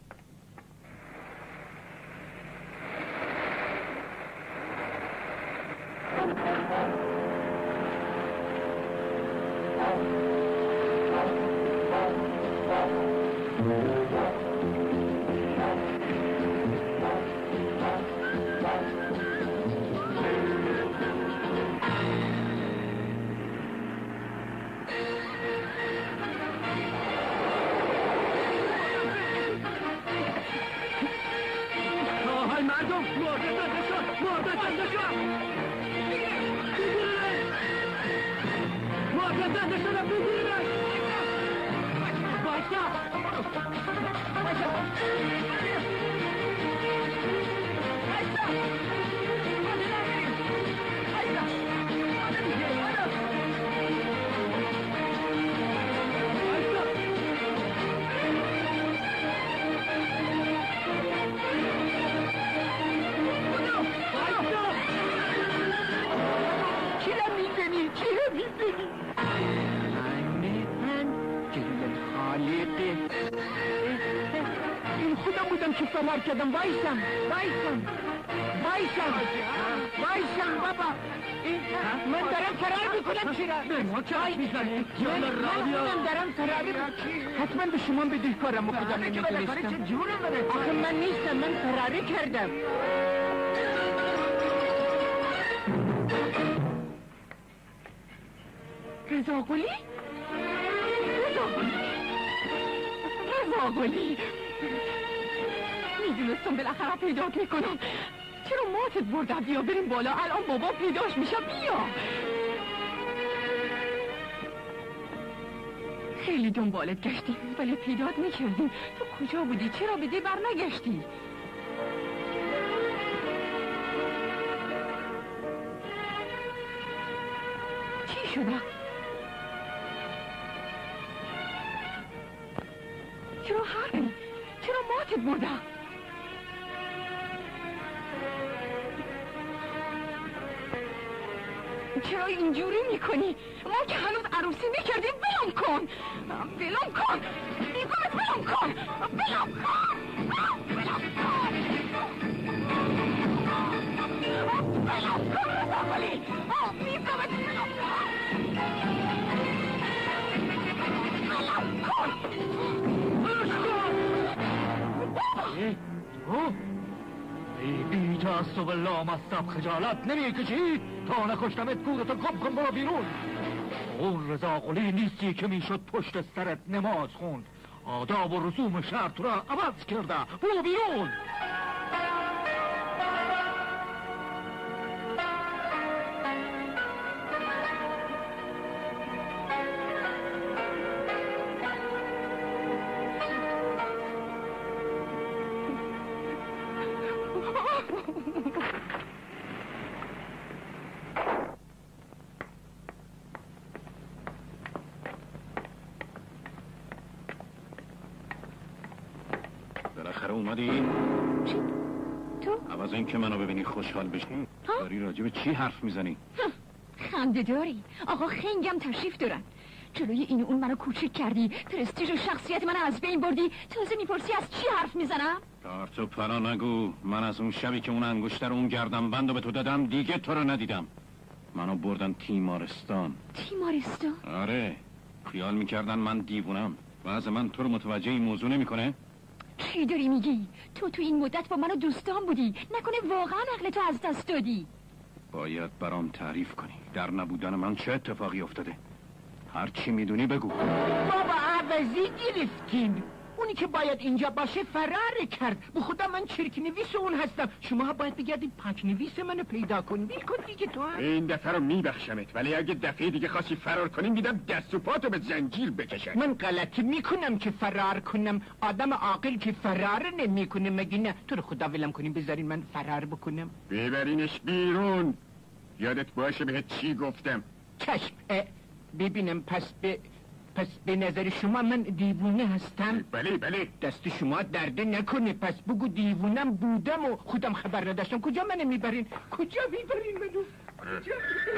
فرار کردم وایسم وایسم وایسم وایسم بابا من دارم فرار میکنم چرا؟ به ما چرا میزنی؟ من دارم فرار حتما به شما بدهکارم و خدا نمیدونستم آخه من نیستم من فراری کردم رضا گلی؟ رضا گلی؟ رضا گلی؟ میدونستم بالاخره پیدات میکنم چرا ماتت بردم بیا بریم بالا الان بابا پیداش میشه بیا خیلی دنبالت گشتیم ولی پیدات میکردیم تو کجا بودی چرا به دی بر نگشتی چی شده چرا حرفی چرا ماتت بردم چرا اینجوری میکنی؟ ما که هنوز عروسی میکردیم بلم کن بلم کن میگمت بلم کن بلم کن بلم کن بلم کن رضا ولی میگمت بلم کن ای بی تعصب لامصب خجالت نمیکشی؟ تا نکشتمت گورتو کم کن برو بیرون. اون رضا قلی نیستی که میشد پشت سرت نماز خوند. آداب و رسوم شهر تو را عوض کرده. برو بیرون. بالاخره اومدی؟ چی؟ تو؟ عوض این که منو ببینی خوشحال بشی داری راجع به چی حرف میزنی؟ خنده داری آقا خنگم تشریف دارن. جلوی این اون منو کوچک کردی، پرستیژ و شخصیت منو از بین بردی، تازه میپرسی از چی حرف میزنم؟ پرت و پلا نگو. من از اون شبی که اون انگشتر اون گردن بندو به تو دادم دیگه تو رو ندیدم. منو بردن تیمارستان. تیمارستان؟ آره، خیال میکردن من دیوونم. وضع من تو رو متوجه این موضوع نمیکنه؟ چی داری میگی؟ تو تو این مدت با منو دوستان بودی، نکنه واقعا عقل تو از دست دادی؟ باید برام تعریف کنی در نبودن من چه اتفاقی افتاده. هر چی میدونی بگو. ما با عوضی گرفتیم. اونی که باید اینجا باشه فرار کرد. به خدا من چرک نویس اون هستم. شما باید بگردید پاک نویس منو پیدا کنید. بیل کن دیگه تو هم. این دفعه رو میبخشمت، ولی اگه دفعه دیگه خواستی فرار کنیم میدم دست و پاتو به زنجیر بکشن. من غلطی میکنم که فرار کنم. آدم عاقل که فرار نمیکنه مگه نه؟ تو رو خدا ولم کنیم بذارین من فرار بکنم. ببرینش بیرون. یادت باشه بهت چی گفتم. چشم. ببینم پس به پس به نظر شما من دیوونه هستم؟ بله بله. دست شما درده نکنه. پس بگو دیوونم بودم و خودم خبر نداشتم. کجا منو میبرین؟ کجا میبرین منو؟ کجا؟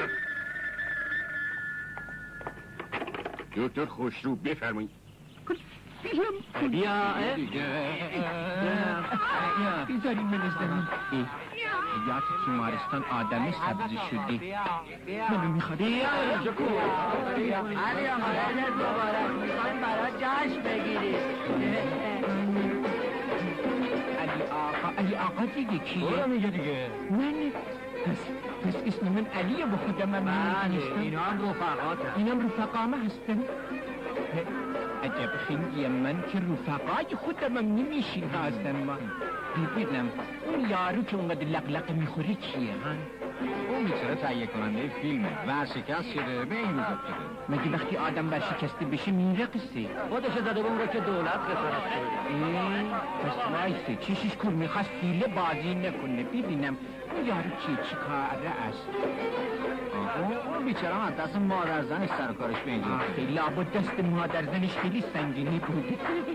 دکتر خوشرو بفرمایید. بیا دیگه بیزارین من از زمین. یا تیمارستان آدم سبزی شدی. منو میخواد علی آقا لعنت مبارک. میخوایم برای جشن بگیریم. علی آقا علی آقا دیگه کیه؟ برو میگه دیگه. من پس پس اسم من علیه به خودم من بله اینا هم رفقات هم. اینم رفقامه هستن. عجب خنگی من که رفقای خودم هم نمیشین هستن. من ببینم اون یارو که اونقدر لقلق میخوره کیه ها؟ اون بیچاره تهیه کننده فیلمه، ورشکست شده به این روز افتاده. مگه وقتی آدم ورشکسته بشه میرقصه؟ خودش زده به اون رو که دولت خسارت ای پس وایسه چشش کن میخواست حیله بازی نکنه. ببینم اون یارو چیه چی کاره است؟ آقا اون بیچاره هم از دست مادر زنش سر کارش به اینجا خیلی لابد دست مادر زنش خیلی سنگینی بود.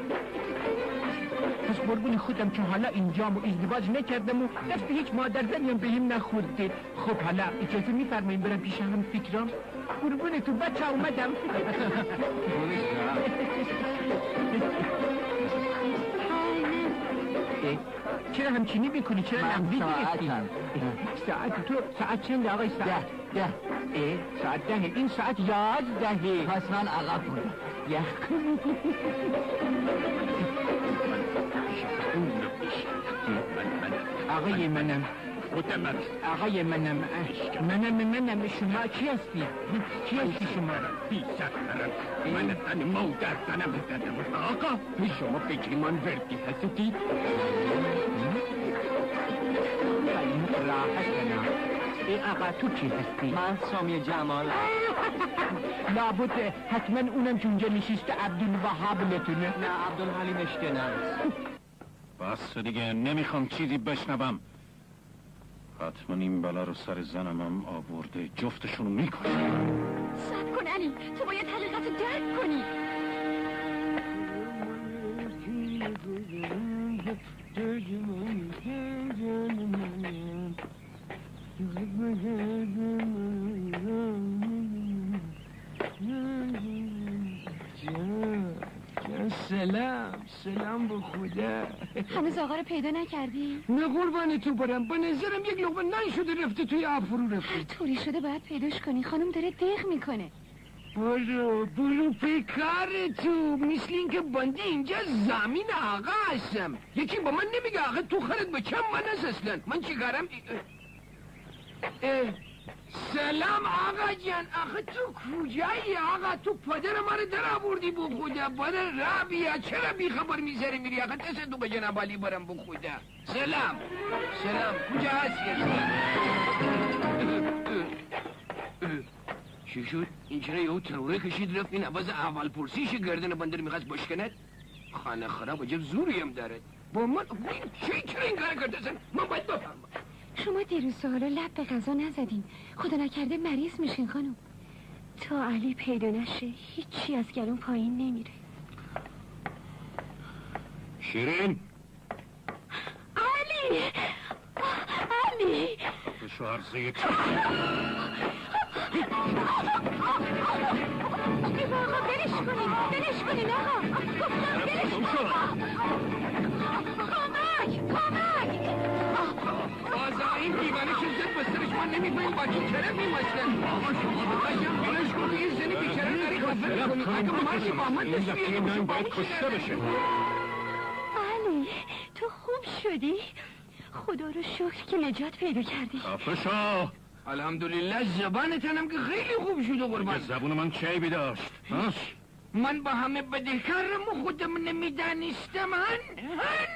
پس قربون خودم که حالا اینجام و ازدواج نکردم و دست هیچ مادر زنی هم بهم نخورده. خب حالا اجازه میفرماییم برم پیش هم فکرام؟ قربون تو بچه اومدم. چرا همچینی میکنی؟ چرا لمبی گرفتی؟ ساعت تو ساعت چند آقای ساعت؟ ده ده ساعت ده این ساعت یازدهه. پس من عقب بودم. یخ آقای منم خودم آقای منم منم منم شما کی هستی؟ کی هستی شما؟ بی سرم من زن مادر زنم زدم. آقا شما فکری من وردی هستی؟ این راحت کنم. ای آقا تو کی هستی؟ من سامی جمال. لابد حتما اونم که اونجا نشسته عبدالوهاب لتونه. نه عبدالحلیم اشکنرس. بس دیگه نمیخوام چیزی بشنوم. حتما این بلا رو سر زنم هم آورده. جفتشونو میکنه. صبر کن علی، تو باید حقیقت رو درک کنی. سلام سلام به خدا. هنوز آقا رو پیدا نکردی؟ نه قربان تو برم. با نظرم یک لقمه نان شده رفته توی آب فرو رفته. هر طوری شده باید پیداش کنی. خانم داره دق میکنه. برو برو پیکار تو، مثل این که بنده اینجا زمین آقا هستم. یکی با من نمیگه آقا تو خرد به چم من هست اصلا. من چی کارم؟ سلام آقا جان. آقا تو کجایی آقا؟ تو پدر من در آوردی بو خدا. بدر را بیا، چرا بی خبر میذاری میری آقا؟ دست تو به جناب علی برم بو خدا. سلام سلام. کجا هستی؟ چی شد؟ این چرا یهو تروره کشید رفت این عوض اول پرسیش گردن بندر میخواست بشکند؟ خانه خراب عجب زوری هم دارد. با من چی چرا این کار کرده اصلا؟ من باید بفهمم. شما دیروز حالا لب به غذا نزدین. خدا نکرده مریض میشین خانم. تا علی پیدا نشه هیچی از گلون پایین نمیره. شیرین علی علی به شوهر زیت آقا بلش کنین بلش کنین آقا. گفتم بلش کنین. کمک کمک. بازا این دیوانه شد بسترش من نمیفهمیم با چی چرا میماشتن. آقا شما باشم بلش کنی این زنی بیچاره داری خفر کنی. اگه ماشی با من دستویه این باید کشته بشه. علی تو خوب شدی؟ خدا رو شکر که نجات پیدا کردی. خفه شو. الحمدلله زبانتنم که خیلی خوب شده قربان. زبون من چه عیبی داشت؟ من با همه بدهکارم و خودم نمیدانستم. هن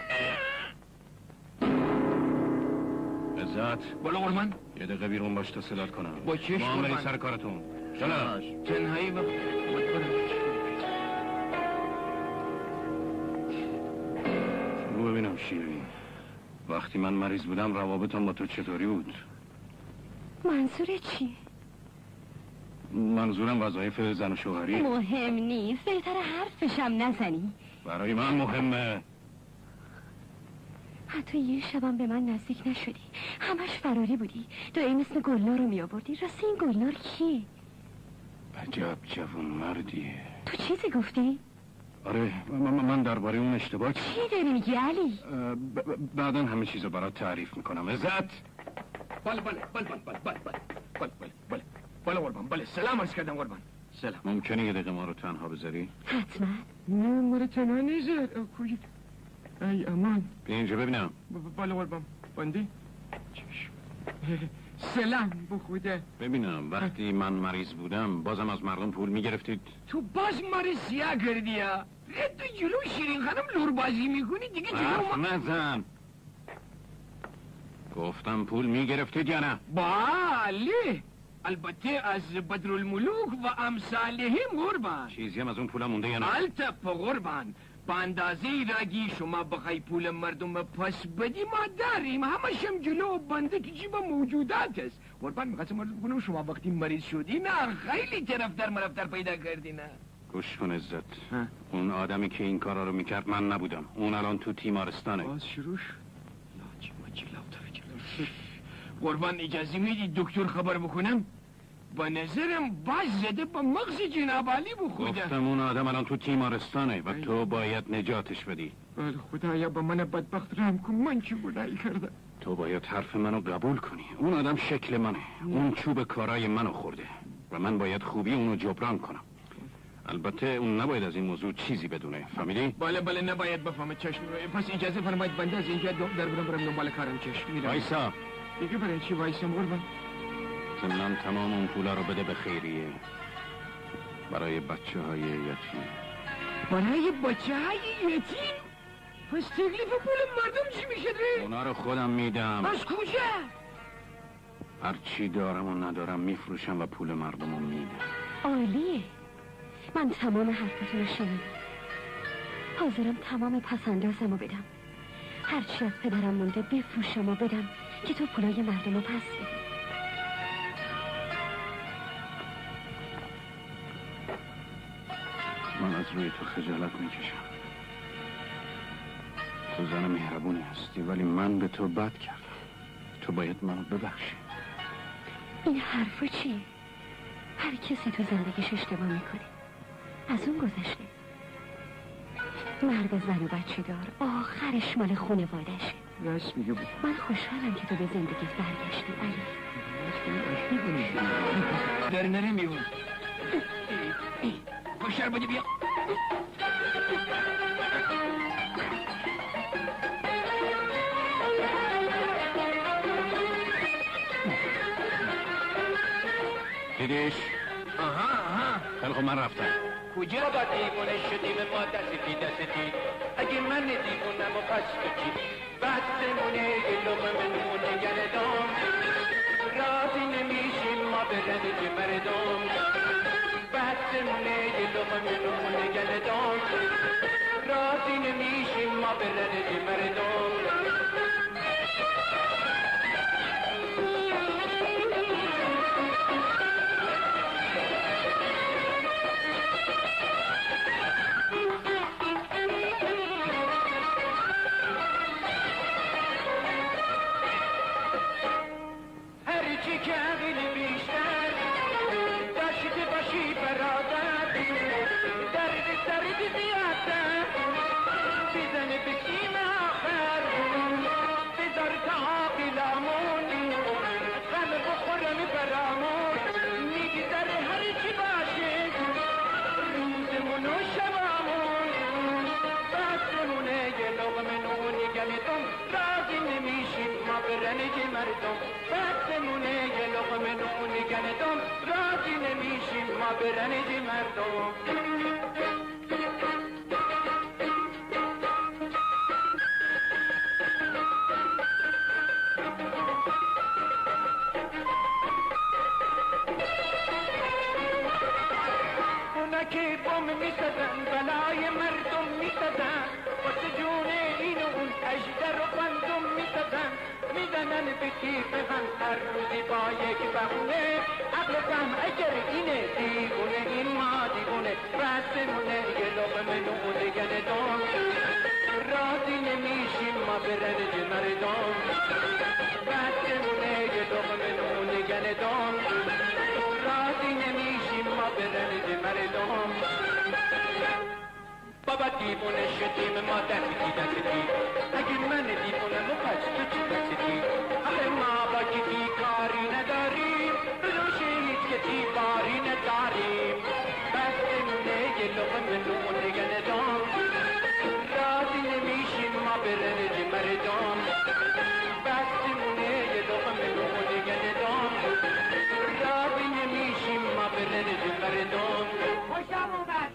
عزت بالا قربان. یه دقیقه بیرون باش تا صدات کنم. با چشم ما هم بریم قربان. سر کارتون. چلا تنهایی وقت رو ببینم شیرین، وقتی من مریض بودم روابطم با تو چطوری بود؟ منظور چی؟ منظورم وظایف زن و شوهری. مهم نیست، بهتر حرفشم نزنی. برای من مهمه. حتی یه شبم به من نزدیک نشدی. همش فراری بودی. دایی مثل گلنار رو می آوردی. راستی این گلنار کی؟ عجب جوان مردیه. تو چیزی گفتی؟ آره من, من درباره اون اشتباه چی داری میگی علی؟ بعدا همه چیزو برات تعریف میکنم. عزت بله بله بله بله بله بله بله بله بله بله قربان. بله سلام عرض کردم قربان. سلام. ممکنه یه دقیقه ما رو تنها بذاری؟ حتما. نه ما رو تنها نیزر. کجا؟ ای امان. بیا اینجا ببینم. بله قربان. بندی؟ سلام بو خدا. ببینم وقتی من مریض بودم بازم از مردم پول میگرفتید؟ تو باز مریض سیاه کردی ها. تو جلو شیرین خانم لور بازی میکنی دیگه جلو حرف ما. نزن. گفتم پول میگرفتید یا نه؟ بله البته از بدرالملوک و امثالهم قربان. چیزی هم از اون پولم مونده یا نه؟ التف قربان. به اندازه رگی شما بخوای پول مردم پس بدی ما داریم. همشم جلو بنده تو جیب موجودات است. قربان میخواستم مرد بکنم شما وقتی مریض شدی نه خیلی طرفدار مرفتر پیدا کردی نه. گوش کن عزت. اون آدمی که این کارا رو میکرد من نبودم. اون الان تو تیمارستانه. باز شروع شد. لاجی ماجی لابتر جلو. قربان اجازه میدی دکتر خبر بکنم؟ با نظرم باز زده با مغز جناب علی بو خدا. گفتم اون آدم الان تو تیمارستانه و تو باید نجاتش بدی. بله خدایا با من بدبخت رحم کن. من چی گناهی کردم؟ تو باید حرف منو قبول کنی. اون آدم شکل منه. اون چوب کارای منو خورده و من باید خوبی اونو جبران کنم. البته اون نباید از این موضوع چیزی بدونه. فهمیدی؟ بله بله نباید بفهمه. چشم. پس اجازه فرمایید بنده از اینجا در برم برم دنبال کارم. چشم میرم. وایسا. دیگه برای چی وایسم قربان؟ ضمناً تمام اون پولا رو بده به خیریه برای بچه های یتیم. برای بچه های یتیم؟ پس تکلیف پول مردم چی میشه ره؟ اونا رو خودم میدم. از کجا؟ هر چی دارم و ندارم میفروشم و پول مردم رو میدم. عالیه. من تمام حرفتون رو شنیدم. حاضرم تمام پسندازم رو بدم. هرچی از پدرم مونده بفروشم و بدم که تو پولای مردم رو پس بدی. من از روی تو خجالت میکشم. تو زن مهربونی هستی ولی من به تو بد کردم. تو باید منو ببخشی. این حرفا چیه؟ هر کسی تو زندگیش اشتباه میکنه. از اون گذشته. مرد زن و بچه دار آخرش مال خانواده‌شه. راست میگه بود. من خوشحالم که تو به زندگیت برگشتی علی. در نره میون. محشر بده بیا. دیدیش؟ آها آها. خیلی خب من رفتم. کجا؟ بابا دیوونه شدیم ما دستی دستی اگه من دیوونم و پس تو چی بحثمونه گلوم منمونه گردم راضی نمیشیم ما به رنج مردم بحثمونه گلوم منمونه گردم راضی نمیشیم ما به رنج مردم بحثمونه یه لقمه نون گندم راضی نمیشیم ما به رنج مردم اونا که بم میسدن بلای مردم میسدن واسه جون این و اون اجدر و قندم میسدن میزنن به تیغ هم هر روزی با یک بهونه عقل فهم اگر اینه دیگونه این ما دیگونه بحثمونه یه لقمه نون گندم راضی نمیشیم ما به رنج مردم بحثمونه یه لقمه نون گندم راضی نمیشیم ما به رنج مردم بابا دیوونه شدیم ما دستی دستی اگه من دیوونه و پس تو چی دستی آخه ما با که بیکاری نداریم بدوش هیچ کسی باری نداریم بحثمونه یه لقمه نون گندم راضی نمیشیم ما به رنج مردم بحثمونه یه لقمه نون گندم راضی نمیشیم ما به رنج مردم خوشم اومد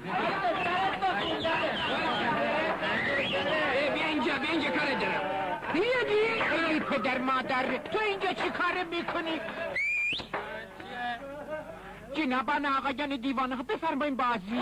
بیا اینجا بیا اینجا کار دارم. بیادی ای پدر مادر تو اینجا چی کار میکنی؟ جنابان آقایان دیوانه بفرمایین بازی.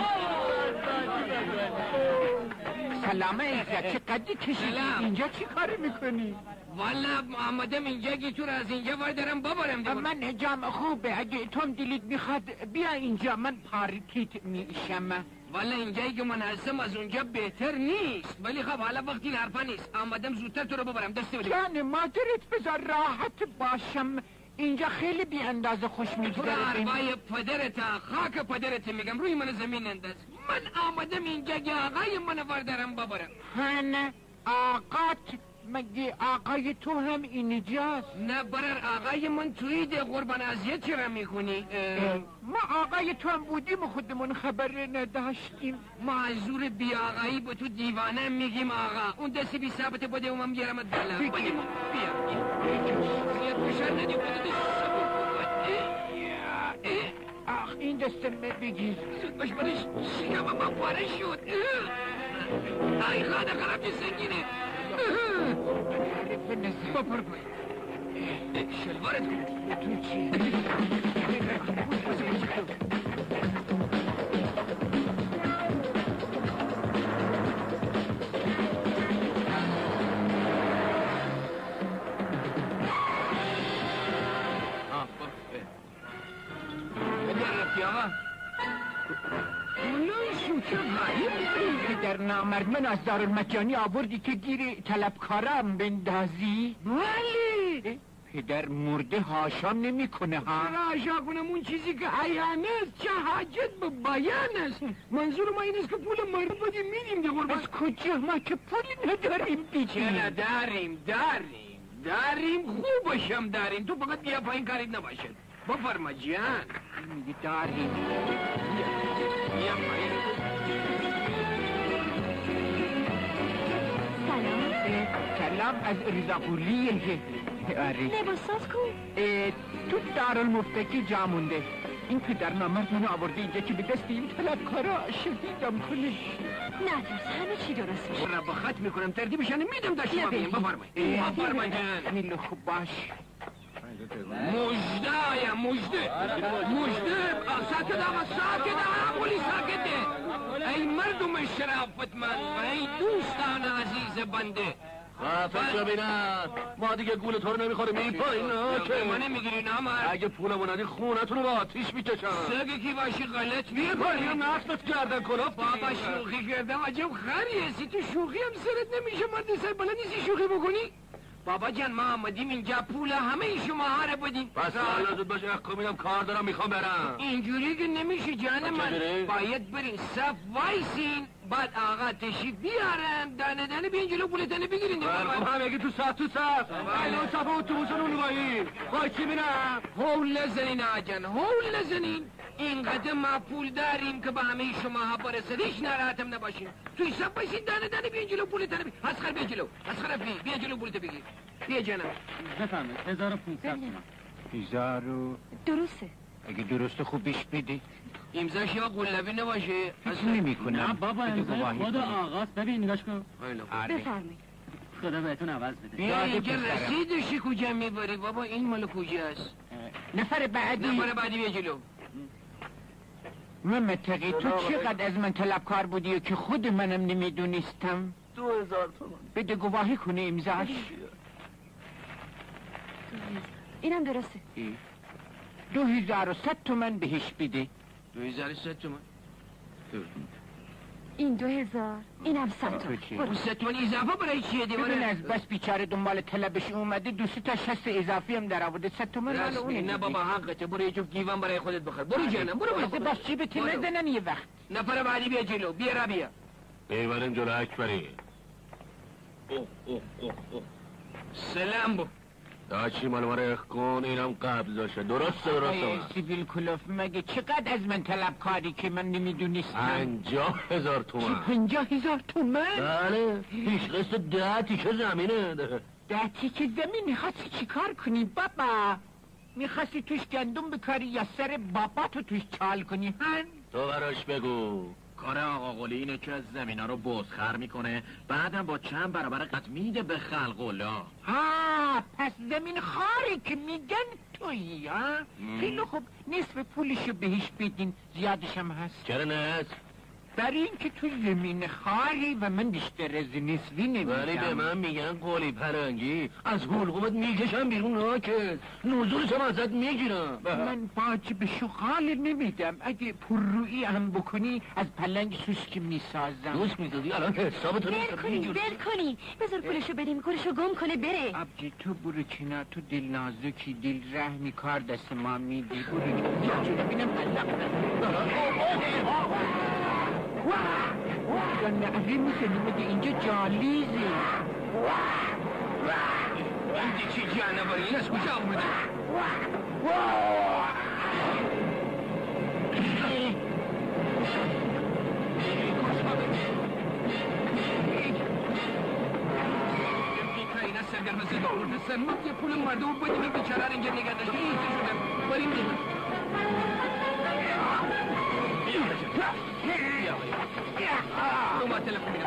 سلام عزت چقدر کشیدی اینجا چی کار میکنی؟ والا آمدم اینجا که تو را از اینجا وردارم ببارم دیگه. من هجام خوبه اگه توم دلیت میخواد بیا اینجا من پارکیت میشم. والا اینجایی که من هستم از اونجا بهتر نیست ولی خب حالا وقتی این حرفا نیست آمدم زودتر تو رو ببرم دسته بده. جان مادرت بذار راحت باشم اینجا خیلی بی اندازه خوش میگذره. تو عربای پدرت خاک پدرت میگم روی من زمین انداز من آمدم اینجا که آقای من وردارم ببرم. هنه آقات مگه آقای تو هم اینجاست؟ نه برر آقای من توی ده قربان ازیت چرا میکنی؟ ما آقای تو هم بودیم و خودمون خبر نداشتیم. ما از زور بی آقایی با تو دیوانه میگیم آقا اون دستی بی ثابت بده و من بیارمت بالا. بیا بیا زیاد بشار ندی بده آخ این دسته بگیر زود باش برش شکم من پاره شد. ای خانه خراب چه سنگینه بپر پای شلوارت کن تو چی؟ در نامرد من از دارالمجانی آوردی که گیر طلبکارم بندازی؟ ولی پدر مرده هاشام نمی کنه ها. هاشا کنم اون چیزی که حیانه است چه حاجت به بیان است. منظور ما این است که پول مرد بدیم میدیم ده قربان. از کجا ما که پولی نداریم بیدیم؟ چرا داریم داریم داریم خوبشم داریم تو فقط بیا پایین کارید نباشد. بفرما جان میگی داریم بیا پایین سلام از رضاقولیه که آره لباسات کو؟ تو دارالمفتکی جا مونده. این پدر نامرد منو آورده اینجا که به دست این طلبکارا شدیدم کنه. نه ترس، همه چی درست میشه. را با خط میکنم تردی بشن میدم داشت ما بیم بفرمایید. بفرمایید. میلو خوب باش. مجده مجده مجده ساکت آقا ساکت آقا پولی ساکته. ای مردم شرافتمند و ای دوستان عزیز بنده خفه شو بینم ما دیگه گول تو رو نمیخوریم این پایین که ما نمیگیری نامر اگه پولمو ندی خونتون رو با آتیش میکشم سگه کی باشی غلط بیا پایین نفتت گردن کلاف بابا شوخی کردم عجب خری هستی تو شوخی هم سرت نمیشه مرد سر بلد نیستی شوخی بکنی بابا جان ما آمدیم اینجا پول همه شما ها رو بدیم پس حالا زود باشه اخکا میدم کار دارم میخوام برم اینجوری که نمیشه جان من باید برین صف وایسین بعد آقا تشریف بیارم دانه دانه بیان جلو پولتانه بگیرین برخم همگی تو صف تو صف الان صف اتوبوس رو نونواییم وایسی بینم هول نزنین آقا جان هول نزنین اینقدر ما پول داریم که با همه شما ها برسد هیچ ناراحتم نباشین توی صف بایسین دانه دانه بیان جلو پولتانه بگیرین اسخر بیا جلو اسخر بیا بیا جلو پولت بگیر بیا جانم بفهمید هزار و پونصد هزار و درسته اگه درسته خوب بیش بده امضاش یا قلبی نباشه اصلا نمی کنم نه بابا امضای خود آقاست ببین نگاش کن بفرمایید خدا بهتون عوض بده بیا اینجا رسیدشی کجا میبری بابا این مال کجاست نفر بعدی نفر بعدی بیا جلو محمد تقی تو چقدر از من طلبکار بودی که خود منم نمیدونستم دو هزار تومن بده گواهی کنه امضاش اینم درسته دو هزار و ست تومن بهش بده دو هزار و ست تومن این دو هزار اینم ست تومن اون ست تومن اضافه برای چیه دیوانه ببین از بس بیچاره دنبال طلبش اومده دو سه تا شست اضافی هم در آورده ست تومن مال رسمی اونه نه بابا حقته برو یه جفت گیوان برای خودت بخر برو جانم برو از بس چی به تیم نزنن یه وقت نفر بعدی بیا جلو بیا را بیا بیبریم جلو اکبری سلام بو تا چی مال ما رو اخ کن اینم قبض داشته درسته درسته سیبیل کلوف مگه چقدر از من طلب کاری که من نمیدونستم پنجاه هزار تومن پنجاه هزار تومن بله پیش قسط ده تیکه زمینه ده تیکه زمین میخواستی چی کار کنی بابا میخواستی توش گندم بکاری یا سر بابا تو توش چال کنی هن تو براش بگو کار آقا قلی اینه که از زمین ها رو بزخر میکنه بعدم با چند برابر قد میده به خلق الله ها پس زمین خاری که میگن تویی ها خیلی خوب نصف پولشو بهش بدین زیادش هم هست چرا نه برای اینکه تو زمین خاری و من بیشتر از نصفی نمیدم ولی به من میگن قلی پرنگی از حلقومت میکشم بیرون ناکس نوزولش هم ازت میگیرم من باج به شغال نمیدم اگه پررویی هم بکنی از پلنگ سوسکی میسازم دوست میدادی الان حسابتو بل کنی بل کنی بذار پولشو بدیم کارشو گم کنه بره عبدی تو برو کنار تو دل نازکی دل رحمی کار دست ما میدی برو کنار چون ببینم جان نعری میسنی مگه اینجا جالیزه اینجا چی جانوری این از کجا آمده این از سرگرم زده آورده سرمت یه پول مرده و بدیم این بیچاره اینجا نگه داشته ایسته شدم بریم دیگه تو ما تلفن میدم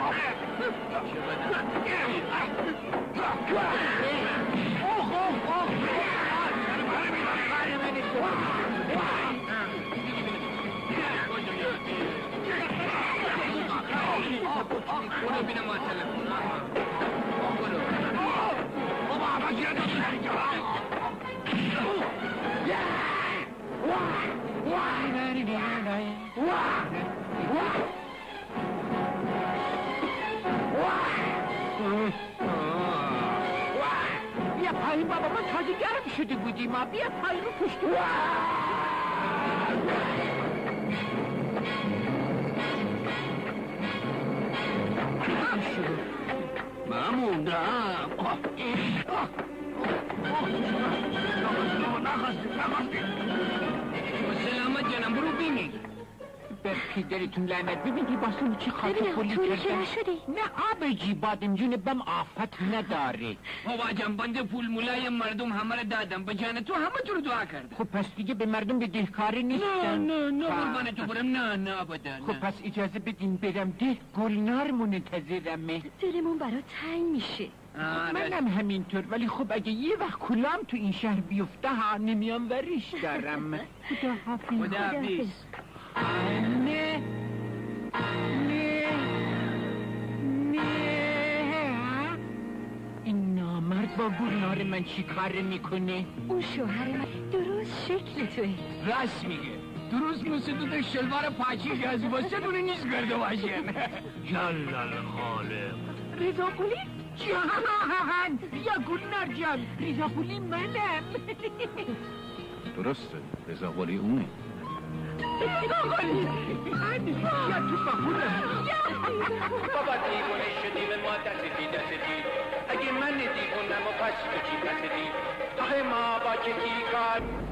برو بینم ما تلفن برو بابا عبا گیره بیا پایین بابا ما تازه گرم شده بودیم ما بیا پایین رو پشت من موندم سلامت جانم برو بینی به پیدرتون لعنت. ببین دیباسون چی خاطر پولی توری کردن. که نشدی نه آب جیبادم جون بم آفت نداره. بابا جان بنده پول مولای مردم همه رو دادم به جان تو همه تو رو دعا کردم. خب پس دیگه به مردم به دهکاری نه نیستن. نه نه قربان تو برم نه نه ابدا خب پس اجازه بدین برم ده گلنار منتظرمه. دلمون برات تنگ میشه. منم همینطور ولی خب اگه یه وقت کلام تو این شهر بیفته ها نمیام وریش دارم. خدا حافظ. خدا حافظ. نه نه نه این نامرد با گلنار من چی کار میکنه؟ اون شوهر من درست شکل توه. راست میگه درست مثل دو تا شلوار پاچی از واسه دونه نیست کرده باشن. جلال خالق رضا پولی جان یا گلنار جان رضا پولی منم. درسته رضا قلی اونه. یا تو بخورم. بابا دیوونه شدیم ما دستی دستی اگه من دیوونم و پس تو چی پسدی آخه ما با که کی کار